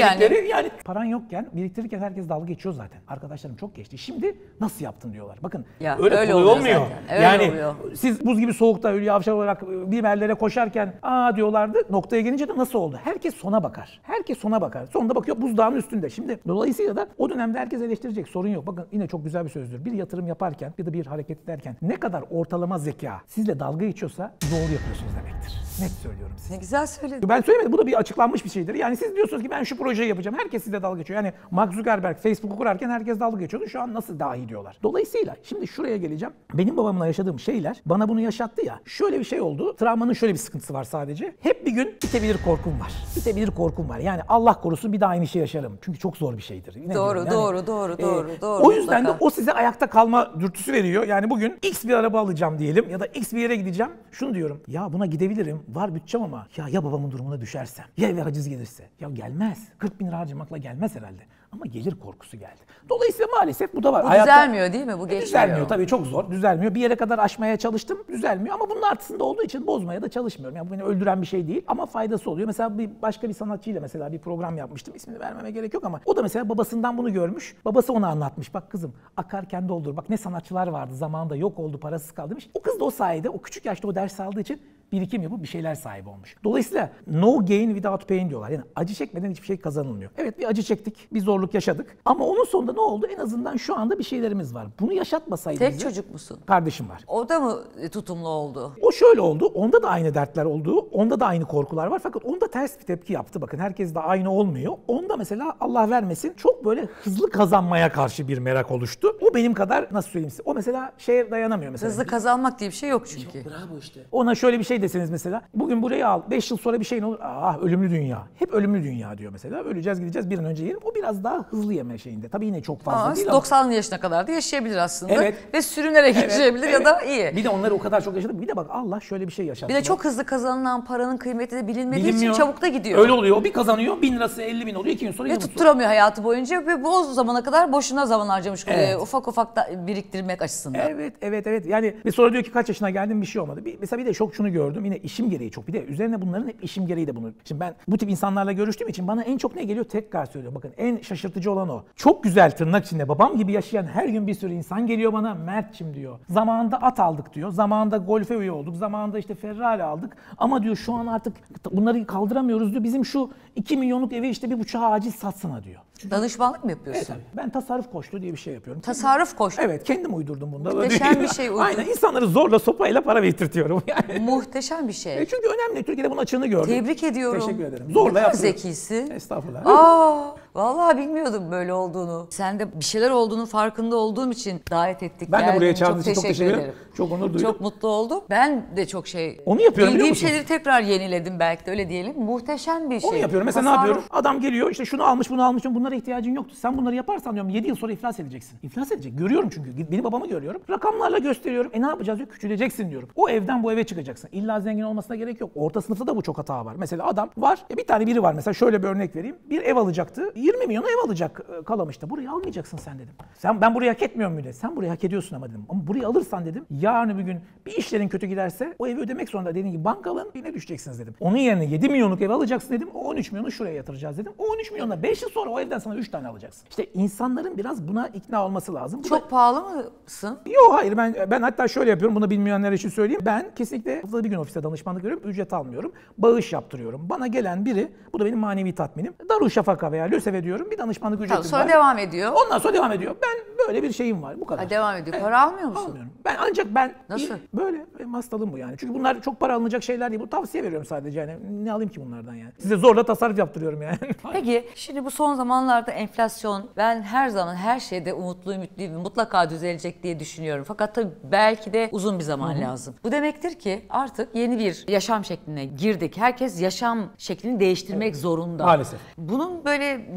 bildikleri yani paran yokken biriktirirken herkes dalga geçiyor zaten. Arkadaşlarım çok geçti. Şimdi nasıl yaptın diyorlar. Bakın Ya, öyle öyle kolay oluyor olmuyor. zaten. Öyle Yani oluyor. siz buz gibi soğukta Hülya Avşar olarak biberlere koşarken aa diyorlardı. Noktaya gelince de nasıl oldu? Herkes sona bakar. Herkes sona bakar. Sonunda bakıyor buzdağının üstünde. Şimdi dolayısıyla da o dönemde herkes eleştirecek. Sorun yok. Bakın yine çok güzel bir sözdür. Bir yatırım yaparken ya da bir hareket ederken ne kadar ortalama zeka sizle dalga geçiyorsa doğru yapıyorsunuz demektir. Net söylüyorum size. Ne güzel söyledin. Ben söylemedim. Bu da bir açıklanmış bir şeydir. Yani siz diyorsunuz ki ben şu projeyi yapacağım. Herkes sizle dalga geçiyor. Yani Mark Zuckerberg Facebook'u kurarken herkes dalga geçiyordu. Şu an nasıl dahi diyorlar. Dolayısıyla şimdi şuraya geleceğim. Benim babamla yaşadığım şeyler bana bunu yaşattı ya. Şöyle bir şey oldu. Travmanın şöyle bir sıkıntısı var sadece. Hep bir gün bitebilir korkum var. Bitebilir korkum var. Yani Allah korusun bir daha aynı şey yaşarım. Çünkü çok zor bir şeydir. Ne Doğru, diyorum? doğru. O yüzden mutlaka. de o size ayakta kalma dürtüsü veriyor. Yani bugün X bir araba alacağım diyelim ya da X bir yere gideceğim. Şunu diyorum. Ya buna gidebilirim. Var bütçem ama ya babamın durumuna düşersem. Ya eve haciz gelirse. Ya gelmez. 40 bin lira harcamakla gelmez herhalde. Ama gelir korkusu geldi. Dolayısıyla maalesef bu da var. Bu düzelmiyor değil mi? Bu geçmiyor. Düzelmiyor tabii, çok zor. Düzelmiyor. Bir yere kadar aşmaya çalıştım. Düzelmiyor ama bunun artısında olduğu için bozmaya da çalışmıyorum. Yani bu beni öldüren bir şey değil ama faydası oluyor. Mesela başka bir sanatçıyla mesela bir program yapmıştım. İsmini vermeme gerek yok ama o da mesela babasından bunu görmüş. Babası ona anlatmış. Bak kızım akarken doldur. Bak ne sanatçılar vardı zamanında yok oldu parasız kaldı demiş. O kız da o sayede o küçük yaşta o ders aldığı için birikim yapıp bir şeyler sahibi olmuş. Dolayısıyla no gain without pain diyorlar. Yani acı çekmeden hiçbir şey kazanılmıyor. Evet bir acı çektik, bir zorluk yaşadık ama onun sonunda ne oldu? En azından şu anda bir şeylerimiz var. Bunu yaşatmasaydı Tek bize- çocuk musun? Kardeşim var. O da mı tutumlu oldu? O şöyle oldu. Onda da aynı dertler oldu. Onda da aynı korkular var. Fakat onda ters bir tepki yaptı. Bakın herkes de aynı olmuyor. Onda mesela Allah vermesin çok böyle hızlı kazanmaya karşı bir merak oluştu. O benim kadar nasıl söyleyeyim size? O mesela şeye dayanamıyor mesela. Hızlı kazanmak diye bir şey yok çünkü. Bravo işte. Ona şöyle bir şey deseniz mesela. Bugün burayı al. 5 yıl sonra bir şeyin olur. Ah ölümlü dünya. Hep ölümlü dünya diyor mesela. Öleceğiz gideceğiz bir an önce yiyelim. O biraz daha hızlı yeme şeyinde. Tabii yine çok fazla Ama değil ama. 90 yaşına kadar da yaşayabilir aslında. Evet. Ve sürünerek yaşayabilir ya da iyi. Bir de onları o kadar çok yaşadık. Bir de bak Allah şöyle bir şey yaşattı. Bir de çok hızlı kazanılan paranın kıymeti de bilinmediği Bilinmiyor. için çabuk da gidiyor. Öyle oluyor. O bir kazanıyor. 1000 lirası 50 bin oluyor. 2 gün sonra Ve yine mutsuz. tutturamıyor hayatı boyunca ve bu o zamana kadar boşuna zaman harcamış oluyor. Evet. Ufak ufak da biriktirmek açısından. Evet. Yani ve sonra diyor ki kaç yaşına geldim bir şey olmadı. Mesela bir de çok şunu gördüm. Yine işim gereği çok. Bir de üzerine bunların hep işim gereği de bunu. Şimdi ben bu tip insanlarla görüştüğüm için bana en çok ne geliyor? Tekrar söylüyorum. Bakın en şaşırtıcı olan o. Çok güzel tırnak içinde babam gibi yaşayan her gün bir sürü insan geliyor bana. Mert'cim diyor. Zamanında at aldık diyor. Zamanında golfe üye olduk. Zamanında işte Ferrari aldık. Ama diyor şu an artık bunları kaldıramıyoruz diyor. Bizim şu 2 milyonluk evi işte 1,5'a acil satsana diyor. Danışmanlık mı yapıyorsun? Tabii. Ben tasarruf koçluğu diye bir şey yapıyorum. Tasarruf koç. Evet, kendim uydurdum bunda. Muhteşem bir şey uydurdun. Aynen, insanları zorla sopayla para verdirtiyorum yani. Muhteşem bir şey. Çünkü önemli. Türkiye'de bunun açığını gördüm. Tebrik ediyorum. Teşekkür ederim. Ne Zorla kadar yaptırıyorum. zekisin. Estağfurullah. Vallahi bilmiyordum böyle olduğunu. Sende bir şeyler olduğunu farkında olduğum için davet ettik. Ben de geldin. buraya çağırdığınız için çok teşekkür ederim. Çok onur duydum. Çok mutlu oldum. Ben de çok Onu yapıyorum, biliyor bildiğim musunuz? şeyleri tekrar yeniledim belki de öyle diyelim. Muhteşem bir şey. Onu yapıyorum. Mesela ne Tasarruf. yapıyorum? Adam geliyor işte şunu almış bunu almış. Bunlara ihtiyacın yoktu. Sen bunları yaparsan diyorum 7 yıl sonra iflas edeceksin. İflas edecek. Görüyorum çünkü. Benim babamı görüyorum. Rakamlarla gösteriyorum. Ne yapacağız diyor. Küçüleceksin diyorum. O evden bu eve çıkacaksın. İlla zengin olmasına gerek yok. Orta sınıfta da bu çok hata var. Mesela adam var. Bir tane biri var. Mesela şöyle bir örnek vereyim. Bir ev alacaktı. 20 milyona ev alacak Kalamış'ta. Burayı almayacaksın sen dedim. Ben burayı hak etmiyor muyum dedi. Sen burayı hak ediyorsun ama dedim. Ama burayı alırsan dedim. Yarın bir gün bir işlerin kötü giderse o evi ödemek zorunda dediğin gibi banka alın yine düşeceksiniz dedim. Onun yerine 7 milyonluk ev alacaksın dedim. O 13 milyonu şuraya yatıracağız dedim. O 13 milyonla 5 yıl sonra o evden sana 3 tane alacaksın. İşte insanların biraz buna ikna olması lazım. Bu Çok pahalı mısın? Yok hayır ben hatta şöyle yapıyorum bunu bilmeyenler için söyleyeyim. Ben kesinlikle haftada bir gün ofiste danışmanlık veriyorum. Ücret almıyorum. Bağış yaptırıyorum. Bana gelen biri bu da benim manevi tatminim. Darüşşafaka veya LÖSEV'e diyorum. Bir danışmanlık ücretim Sonra var. devam ediyor. Ondan sonra devam ediyor. Ben böyle bir şeyim var bu kadar. Devam ediyor. Para almıyor musun? Almıyorum. Ben Nasıl? Böyle benim hastalığım bu yani. Çünkü bunlar çok para alınacak şeyler değil. Bu tavsiye veriyorum sadece yani. Ne alayım ki bunlardan yani? Size zorla tasarruf yaptırıyorum yani. Peki şimdi bu son zamanlarda enflasyon, ben her zaman her şeyde umutluyum, mutlaka düzelecek diye düşünüyorum. Fakat tabii belki de uzun bir zaman lazım. Bu demektir ki artık yeni bir yaşam şekline girdik. Herkes yaşam şeklini değiştirmek zorunda. Maalesef. Bunun böyle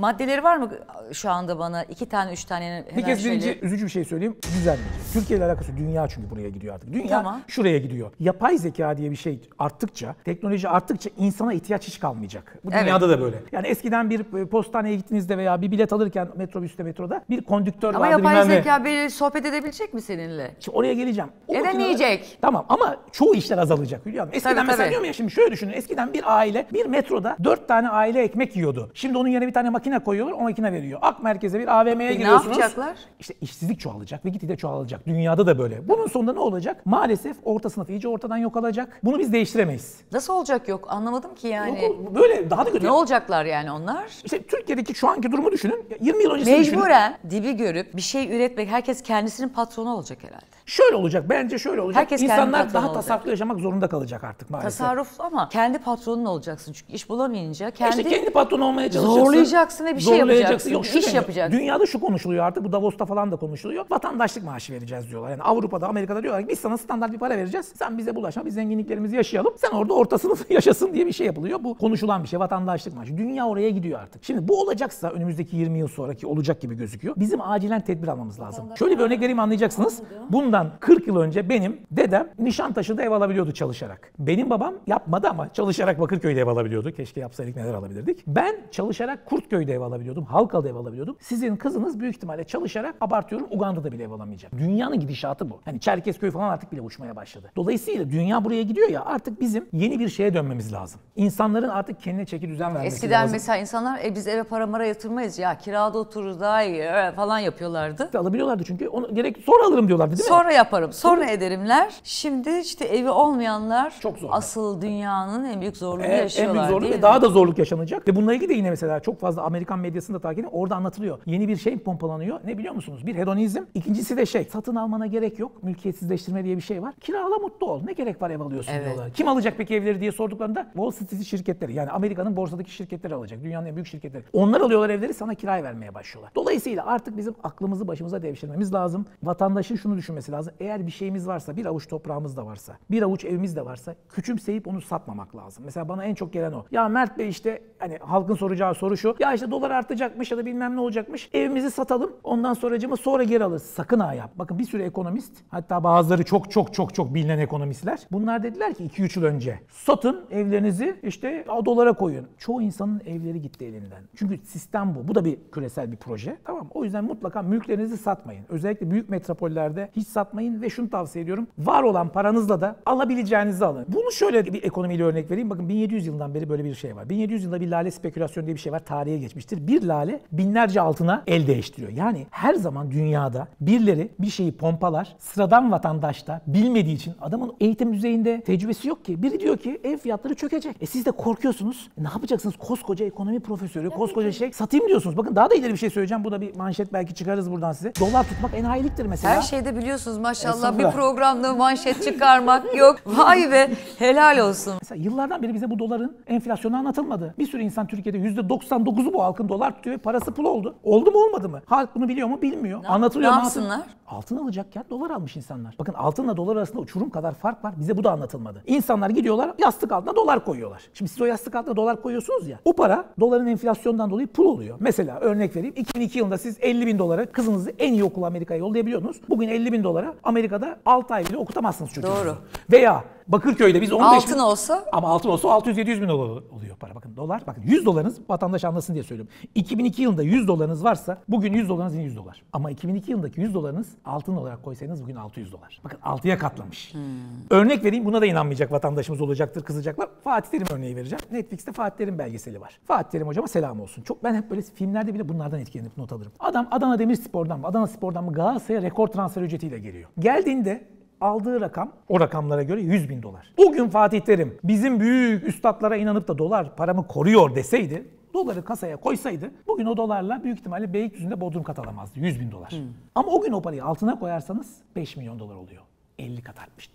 Maddeleri var mı şu anda bana? 2 tane 3 tane hemen Bir kez şöyle. birinci üzücü bir şey söyleyeyim. Düzenleyeceğiz. Türkiye ile alakası yok. Dünya çünkü buraya gidiyor artık. Dünya Tamam. şuraya gidiyor. Yapay zeka diye bir şey arttıkça, teknoloji arttıkça insana ihtiyaç hiç kalmayacak. Bu Evet. dünyada da böyle. Yani eskiden bir postaneye gittiğinizde veya bir bilet alırken metrobüste, metroda bir kondüktör Ama vardı yapay bilmem ne. zeka böyle sohbet edebilecek mi seninle? Şimdi oraya geleceğim. O Edemeyecek. makineler- Tamam ama çoğu işler azalacak Hülya Hanım. Eskiden Tabii, mesela tabii. diyorum ya, şimdi şöyle düşünün. Eskiden bir aile bir metroda 4 tane aile ekmek yiyordu. Şimdi onun yerine bir tane makine koyuyorlar, o makine veriyor. Ak merkeze bir AVM'ye Ne giriyorsunuz. yapacaklar? İşte işsizlik çoğalacak ve gitgide çoğalacak. Dünyada da böyle. Bunun sonunda ne olacak? Maalesef orta sınıf iyice ortadan yok olacak. Bunu biz değiştiremeyiz. Nasıl olacak yok anlamadım ki yani. Yok, böyle daha da kötü. Ne olacaklar yani onlar? İşte Türkiye'deki şu anki durumu düşünün. 20 yıl öncesini düşünün. Mecburen dibi görüp bir şey üretmek, herkes kendisinin patronu olacak herhalde. Şöyle olacak. Bence şöyle olacak. Herkes kendi İnsanlar patronu daha olacak. tasarruflu yaşamak zorunda kalacak artık maalesef. Tasarruflu ama kendi patronun olacaksın çünkü iş bulamayınca kendi, İşte kendi patron olmaya çalışacaksın. zorlayacaksın ve bir şey yapacaksın. Yok, şu İş deniyor. yapacaksın. Dünyada şu konuşuluyor artık. Bu Davos'ta falan da konuşuluyor. Vatandaşlık maaşı vereceğiz diyorlar. Yani Avrupa'da, Amerika'da diyorlar ki biz sana standart bir para vereceğiz. Sen bize bulaşma, biz zenginliklerimizi yaşayalım. Sen orada orta sınıf yaşasın diye bir şey yapılıyor. Bu konuşulan bir şey. Vatandaşlık maaşı. Dünya oraya gidiyor artık. Şimdi bu olacaksa önümüzdeki 20 yıl sonraki olacak gibi gözüküyor. Bizim acilen tedbir almamız lazım. Şöyle bir örnek vereyim, anlayacaksınız. Bundan 40 yıl önce benim dedem Nişantaşı'nda ev alabiliyordu çalışarak. Benim babam yapmadı ama çalışarak Bakırköy'de ev alabiliyordu. Keşke yapsaydık, neler alabilirdik. Ben çalışarak Kurtköy'de ev alabiliyordum. Halkalı'da ev alabiliyordum. Sizin kızınız büyük ihtimalle çalışarak, abartıyorum, Uganda'da bile ev alamayacak. Dünyanın gidişatı bu. Hani Çerkezköy falan artık bile uçmaya başladı. Dolayısıyla dünya buraya gidiyor ya, artık bizim yeni bir şeye dönmemiz lazım. İnsanların artık kendine çeki düzen vermesi Eskiden lazım. mesela insanlar biz eve para mara yatırmayız ya kirada otururuz daha iyi falan yapıyorlardı. Alabiliyorlardı çünkü onu gerek sonra alırım diyorlardı değil mi? Sonra yaparım, sonra ederimler. Şimdi işte evi olmayanlar Çok zor. asıl dünyanın en büyük zorluğunu En yaşıyorlar büyük zorluk değil ve mi? daha da zorluk yaşanacak. Ve bununla ilgili de yine mesela çok fazla Amerikan medyasında takip edin. Orada anlatılıyor. Yeni bir şey pompalanıyor. Ne biliyor musunuz? Bir hedonizm. İkincisi de satın almana gerek yok. Mülkiyetsizleştirme diye bir şey var. Kirala, mutlu ol. Ne gerek var ev alıyorsun Evet. diyorlar. Kim alacak peki evleri diye sorduklarında Wall Street şirketleri, yani Amerika'nın borsadaki şirketleri alacak. Dünyanın en büyük şirketleri. Onlar alıyorlar evleri, sana kiraya vermeye başlıyorlar. Dolayısıyla artık bizim aklımızı başımıza devşirmemiz lazım. Vatandaşın şunu düşünmesi lazım. Eğer bir şeyimiz varsa, bir avuç toprağımız da varsa, bir avuç evimiz de varsa küçümseyip onu satmamak lazım. Mesela bana en çok gelen o. Ya Mert Bey, işte hani halkın soracağı soru şu. Ya işte dolar artacakmış ya da bilmem ne olacakmış. Evimizi satalım. Ondan sonra geri alırız. Sakın ha yap. Bakın bir sürü ekonomist, hatta bazıları çok bilinen ekonomistler. Bunlar dediler ki 2-3 yıl önce satın evlerinizi, işte o dolara koyun. Çoğu insanın evleri gitti elinden. Çünkü sistem bu. Bu da bir küresel bir proje. Tamam mı? O yüzden mutlaka mülklerinizi satmayın. Özellikle büyük metropollerde hiç satmayın ve şunu tavsiye ediyorum. Var olan paranızla da alabileceğinizi alın. Bunu şöyle bir ekonomiyle örnek vereyim. Bakın 1700 yılından beri böyle bir şey var. 1700 yılında bir lale spekülasyon diye bir şey var. Tarihe geçmiştir. Bir lale binlerce altına el değiştiriyor. Yani her zaman dünyada birileri bir şeyi pompalar. Sıradan vatandaş da bilmediği için, adamın eğitim düzeyinde tecrübesi yok ki. Biri diyor ki ev fiyatları çökecek. Siz de korkuyorsunuz. Ne yapacaksınız? Koskoca ekonomi profesörü, koskoca satayım diyorsunuz. Bakın daha da ileri bir şey söyleyeceğim. Bu da bir manşet, belki çıkarız buradan size. Dolar tutmak enayiliktir mesela. Her şeyde biliyorsunuz maşallah, bir Estağfurullah. programda manşet çıkarmak yok. Vay be, helal olsun. Mesela yıllardan beri bize bu doların enflasyonu anlatılmadı. Bir sürü insan Türkiye'de %99'u bu halkın dolar tutuyor ve parası pul oldu. Oldu mu olmadı mı? Halk bunu biliyor mu? Bilmiyor. Anlatılıyor ne mu? yapsınlar? Altın alacakken dolar almış insanlar. Bakın altınla dolar arasında uçurum kadar fark var. Bize bu da anlatılmadı. İnsanlar gidiyorlar yastık altına dolar koyuyorlar. Şimdi siz o yastık altına dolar koyuyorsunuz ya. O para doların enflasyondan dolayı pul oluyor. Mesela örnek vereyim. 2002 yılında siz 50.000 dolara kızınızı en iyi okula Amerika'ya yollayabiliyordunuz. Bugün 50.000 dolara Amerika'da 6 ay bile okutamazsınız çocuğunuzu. Doğru. Veya Bakırköy'de biz 15 Altın olsa? Ama altın olsa 600-700 bin dolar oluyor para. Bakın dolar, bakın 100 dolarınız, vatandaş anlasın diye söylüyorum. 2002 yılında 100 dolarınız varsa bugün 100 dolarınız yine 100 dolar. Ama 2002 yılındaki 100 dolarınız altın olarak koysaydınız bugün 600 dolar. Bakın 6'ya katlamış. Örnek vereyim, buna da inanmayacak vatandaşımız olacaktır, kızacaklar. Fatih Terim örneği vereceğim. Netflix'te Fatih Terim belgeseli var. Fatih Terim hocama selam olsun. Ben hep böyle filmlerde bile bunlardan etkilenip not alırım. Adam Adana Demirspor'dan mı, Adana Spor'dan mı Galatasaray'a rekor transfer ücretiyle geliyor. Geldiğinde aldığı rakam, o rakamlara göre 100 bin dolar. O gün Fatih Terim bizim büyük üstadlara inanıp da dolar paramı koruyor deseydi, doları kasaya koysaydı bugün o dolarla büyük ihtimalle Beylikdüzü'nde bodrum kat alamazdı. 100 bin dolar. Ama o gün o parayı altına koyarsanız 5 milyon dolar oluyor. 50 kat artmış.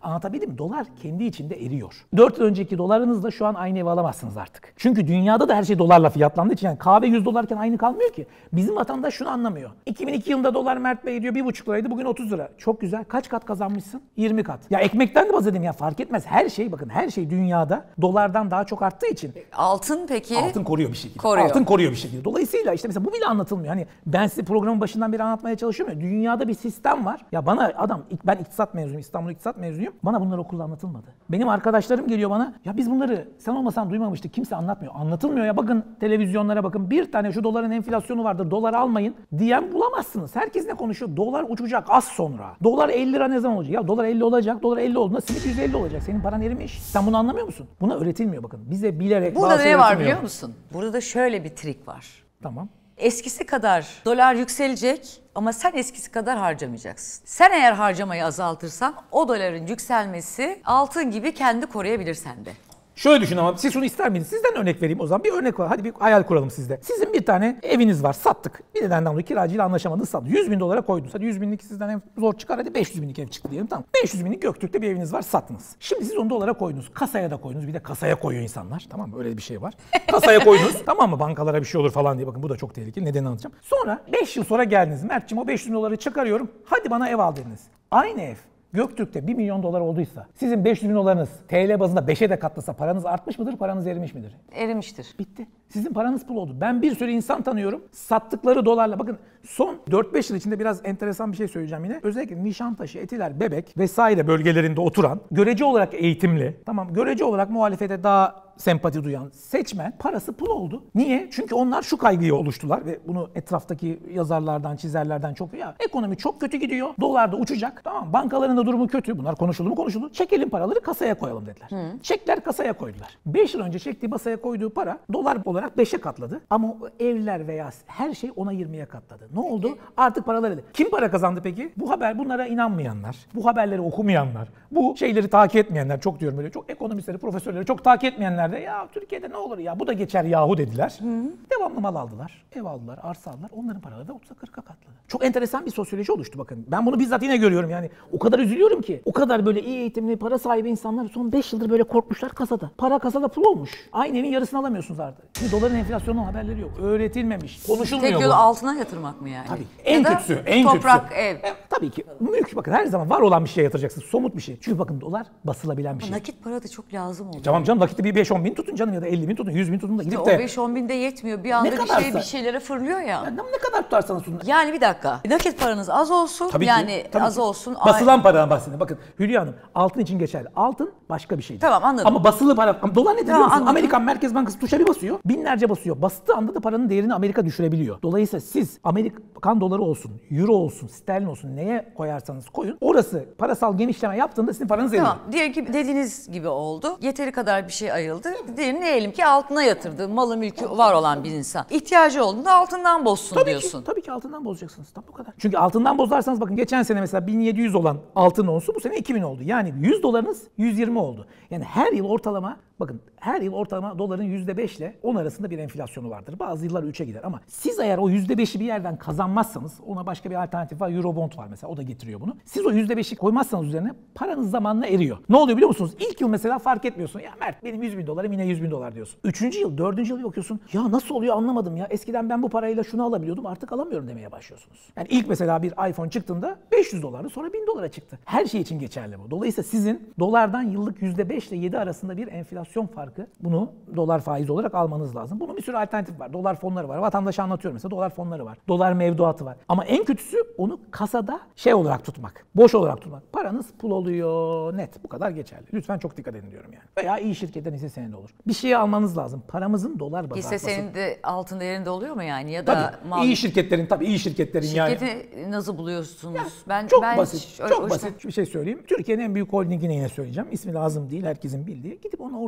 Anlatabildim mi? Dolar kendi içinde eriyor. 4 yıl önceki dolarınızla şu an aynı ev alamazsınız artık. Çünkü dünyada da her şey dolarla fiyatlandığı için yani kahve 100 dolarken aynı kalmıyor ki. Bizim vatandaş şunu anlamıyor. 2002 yılında dolar Mert Bey diyor 1,5 liraydı, bugün 30 lira. Çok güzel. Kaç kat kazanmışsın? 20 kat. Ya ekmekten de bahsedeyim ya, fark etmez. Her şey, bakın her şey dünyada dolardan daha çok arttığı için. Altın peki? Altın koruyor bir şekilde. Koruyor. Altın koruyor bir şekilde. Dolayısıyla işte mesela bu bile anlatılmıyor. Hani ben size programın başından beri anlatmaya çalışıyorum ya. Dünyada bir sistem var. Ya bana adam, ben iktisat mezunuyum, İstanbul iktisat mezunuyum. Bana bunlar okulda anlatılmadı. Benim arkadaşlarım geliyor bana. Ya biz bunları sen olmasan duymamıştık. Kimse anlatmıyor. Anlatılmıyor ya. Bakın televizyonlara bakın. Bir tane şu doların enflasyonu vardır, dolar almayın diyen bulamazsınız. Herkes ne konuşuyor? Dolar uçacak az sonra. Dolar 50 lira ne zaman olacak? Ya dolar 50 olacak. Dolar 50 olduğunda simit 150 olacak. Senin paran erimiş. Sen bunu anlamıyor musun? Buna öğretilmiyor bakın. Bize bilerek Burada bazı ne var öğretilmiyor. biliyor musun? Burada da şöyle bir trik var. Tamam. Eskisi kadar dolar yükselecek ama sen eskisi kadar harcamayacaksın. Sen eğer harcamayı azaltırsan o doların yükselmesi altın gibi kendi koruyabilir sende. Şöyle düşün ama siz şunu ister miydiniz? Sizden örnek vereyim o zaman. Bir örnek var. Hadi bir hayal kuralım sizde. Sizin bir tane eviniz var. Sattık. Bir nedenden dolayı kiracıyla anlaşamadınız. Sattık. 100 bin dolara koydunuz. Hadi 100 binlik sizden ev zor çıkar. Hadi 500 binlik ev çıktı diyelim. Tamam. 500 binlik Göktürk'te bir eviniz var. Sattınız. Şimdi siz onu dolara koydunuz. Kasaya da koydunuz. Bir de kasaya koyuyor insanlar. Tamam mı? Öyle bir şey var. Kasaya koydunuz. Tamam mı? Bankalara bir şey olur falan diye. Bakın bu da çok tehlikeli. Nedenini anlatacağım. Sonra 5 yıl sonra geldiniz. Mert'ciğim o 500 bin doları çıkarıyorum. Hadi bana ev al dediniz. Aynı ev Göktürk'te 1 milyon dolar olduysa, sizin 500 bin dolarınız TL bazında 5'e de katlasa paranız artmış mıdır, paranız erimiş midir? Erimiştir. Bitti. Sizin paranız pul oldu. Ben bir sürü insan tanıyorum. Sattıkları dolarla, bakın son 4-5 yıl içinde biraz enteresan bir şey söyleyeceğim yine. Özellikle Nişantaşı, Etiler, Bebek vesaire bölgelerinde oturan, görece olarak eğitimli, tamam görece olarak muhalefete daha sempati duyan seçmen parası pul oldu. Niye? Çünkü onlar şu kaygıyı oluştular ve bunu etraftaki yazarlardan, çizerlerden çok, ya ekonomi çok kötü gidiyor. Dolar da uçacak. Tamam, bankaların da durumu kötü. Bunlar konuşuldu mu? Konuşuldu. Çekelim paraları kasaya koyalım dediler. Çekler kasaya koydular. 5 yıl önce çektiği kasaya koyduğu para dolar olarak 5'e katladı. Ama o evler veya her şey 10'a 20'ye katladı. Ne oldu? Artık paralar öyle. Kim para kazandı peki? Bu haber, bunlara inanmayanlar, bu haberleri okumayanlar, bu şeyleri takip etmeyenler, çok diyorum böyle, çok ekonomistleri, profesörleri çok takip etmeyenler de ya Türkiye'de ne olur ya bu da geçer yahu dediler. Devamlı mal aldılar, ev aldılar, arsa aldılar. Onların paraları da 30'a 40'a katladı. Çok enteresan bir sosyoloji oluştu bakın. Ben bunu bizzat yine görüyorum yani. O kadar üzülüyorum ki. O kadar böyle iyi eğitimli, para sahibi insanlar son 5 yıldır böyle korkmuşlar kasada. Para kasada pul olmuş. Aynı evin yarısını alamıyorsunuz artık. Çünkü doların enflasyonunun haberleri yok. Öğretilmemiş. Konuşulmuyor Tek bu. yolu altına yatırmak mı yani? Tabii. Ya En da kötüsü, en toprak, kötüsü. ev. Tabii ki. Mülk, bakın her zaman var olan bir şeye yatıracaksınız. Somut bir şey. Çünkü bakın dolar basılabilen bir şey. Nakit para da çok lazım oldu. Tamam canım, nakitte bir 5-10 bin tutun canım ya da 50 bin tutun, 100 bin tutun da gidip O de 5-10 binde yetmiyor. Bir anda kadarsa- bir şeylere fırlıyor ya. ne kadar tutarsanız tutun. Yani bir dakika. Nakit paranız az olsun. Tabii ki, yani tabii az ki. olsun. Basılan paradan bahsediyorum. Bakın Hülya Hanım, altın için geçerli. Altın başka bir şeydir. Tamam, anladım. Ama basılı para, ama dolar nedir biliyor Tamam, musun? anladım. Amerikan Merkez Bankası tuşa bir basıyor, binlerce basıyor. Bastığı anda da paranın değerini Amerika düşürebiliyor. Dolayısıyla siz Amerikan doları olsun, euro olsun, sterlin olsun, neye koyarsanız koyun, orası parasal genişleme yaptığında sizin paranız eriyor. Tamam. Diyelim ki dediğiniz gibi oldu. Yeteri kadar bir şey ayrıldı. Diyelim ki altına yatırdı. Malı mülkü var olan bir insan. İhtiyacı olduğunda altından bozsun diyorsun. Tabii ki altından bozacaksınız. Tam bu kadar. Çünkü altından bozarsanız bakın geçen sene mesela 1700 olan altın onsu bu sene 2000 oldu. Yani 100 dolarınız 120 oldu. Yani her yıl ortalama, bakın her yıl ortalama doların %5 ile 10 arasında bir enflasyonu vardır. Bazı yıllar 3'e gider ama siz eğer o %5'i bir yerden kazanmazsanız, ona başka bir alternatif var. Eurobond var mesela, o da getiriyor bunu. Siz o %5'i koymazsanız üzerine paranız zamanla eriyor. Ne oluyor biliyor musunuz? İlk yıl mesela fark etmiyorsun. Ya Mert benim 100 bin dolarım, yine 100 bin dolar diyorsun. 3. yıl, 4. yıl bir bakıyorsun. Ya nasıl oluyor anlamadım ya. Eskiden ben bu parayla şunu alabiliyordum, artık alamıyorum demeye başlıyorsunuz. Yani ilk mesela bir iPhone çıktığında 500 dolardı, sonra 1000 dolara çıktı. Her şey için geçerli bu. Dolayısıyla sizin dolardan yıllık %5 ile 7 arasında bir enflasyon farkı, bunu dolar faizi olarak almanız lazım. Bunun bir sürü alternatif var. Dolar fonları var. Vatandaşa anlatıyorum mesela, dolar fonları var. Dolar mevduatı var. Ama en kötüsü onu kasada şey olarak tutmak. Boş olarak tutmak. Paranız pul oluyor. Net. Bu kadar geçerli. Lütfen çok dikkat edin diyorum yani. Veya iyi şirketten hisse senedi olur. Bir şeyi almanız lazım. Paramızın dolar bazı Hisse artması. senedi altın değerinde oluyor mu yani? Ya da Tabii. İyi şirketlerin yani. Şirketi nasıl buluyorsunuz? Çok ben basit, hiç çok basit bir şey söyleyeyim. Türkiye'nin en büyük holdingini yine söyleyeceğim. İsmi lazım değil, herkesin bildiği. Gidip ona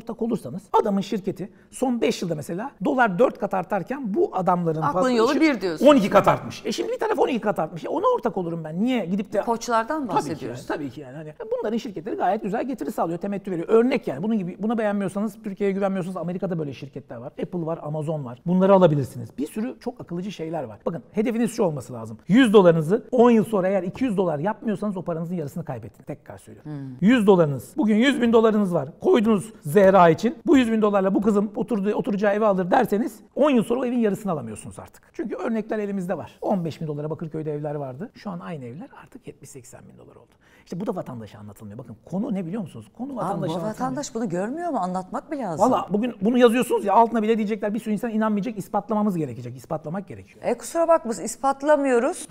ortak olursanız adamın şirketi son 5 yılda mesela dolar 4 kat artarken bu adamların Aklın yolu bir diyorsun. 12 kat artmış. Şimdi bir taraf 12 kat artmış. Ona ortak olurum ben. Niye gidip de... Koçlardan Tabii ki, bahsediyoruz. tabii ki yani. Hani bunların şirketleri gayet güzel getiri sağlıyor, temettü veriyor. Örnek yani. Bunun gibi, buna beğenmiyorsanız, Türkiye'ye güvenmiyorsanız Amerika'da böyle şirketler var. Apple var, Amazon var. Bunları alabilirsiniz. Bir sürü çok akıllıcı şeyler var. Bakın hedefiniz şu olması lazım. 100 dolarınızı 10 yıl sonra eğer 200 dolar yapmıyorsanız o paranızın yarısını kaybettin. Tekrar söylüyorum. 100 dolarınız. Bugün 100 bin dolarınız var. Koydunuz Zehra için. Bu 100 bin dolarla bu kızım oturacağı evi alır derseniz 10 yıl sonra o evin yarısını alamıyorsunuz artık. Çünkü örnekler elimizde var. 15 bin dolara Bakırköy'de evler vardı. Şu an aynı evler artık 70-80 bin dolar oldu. İşte bu da vatandaşa anlatılmıyor. Bakın konu ne biliyor musunuz? Konu vatandaşa Ama bu anlatılmıyor. vatandaş bunu görmüyor mu? Anlatmak bile lazım. Valla bugün bunu yazıyorsunuz ya altına bile diyecekler bir sürü insan inanmayacak, ispatlamamız gerekecek. İspatlamak gerekiyor. Kusura bakma ispatlamıyoruz.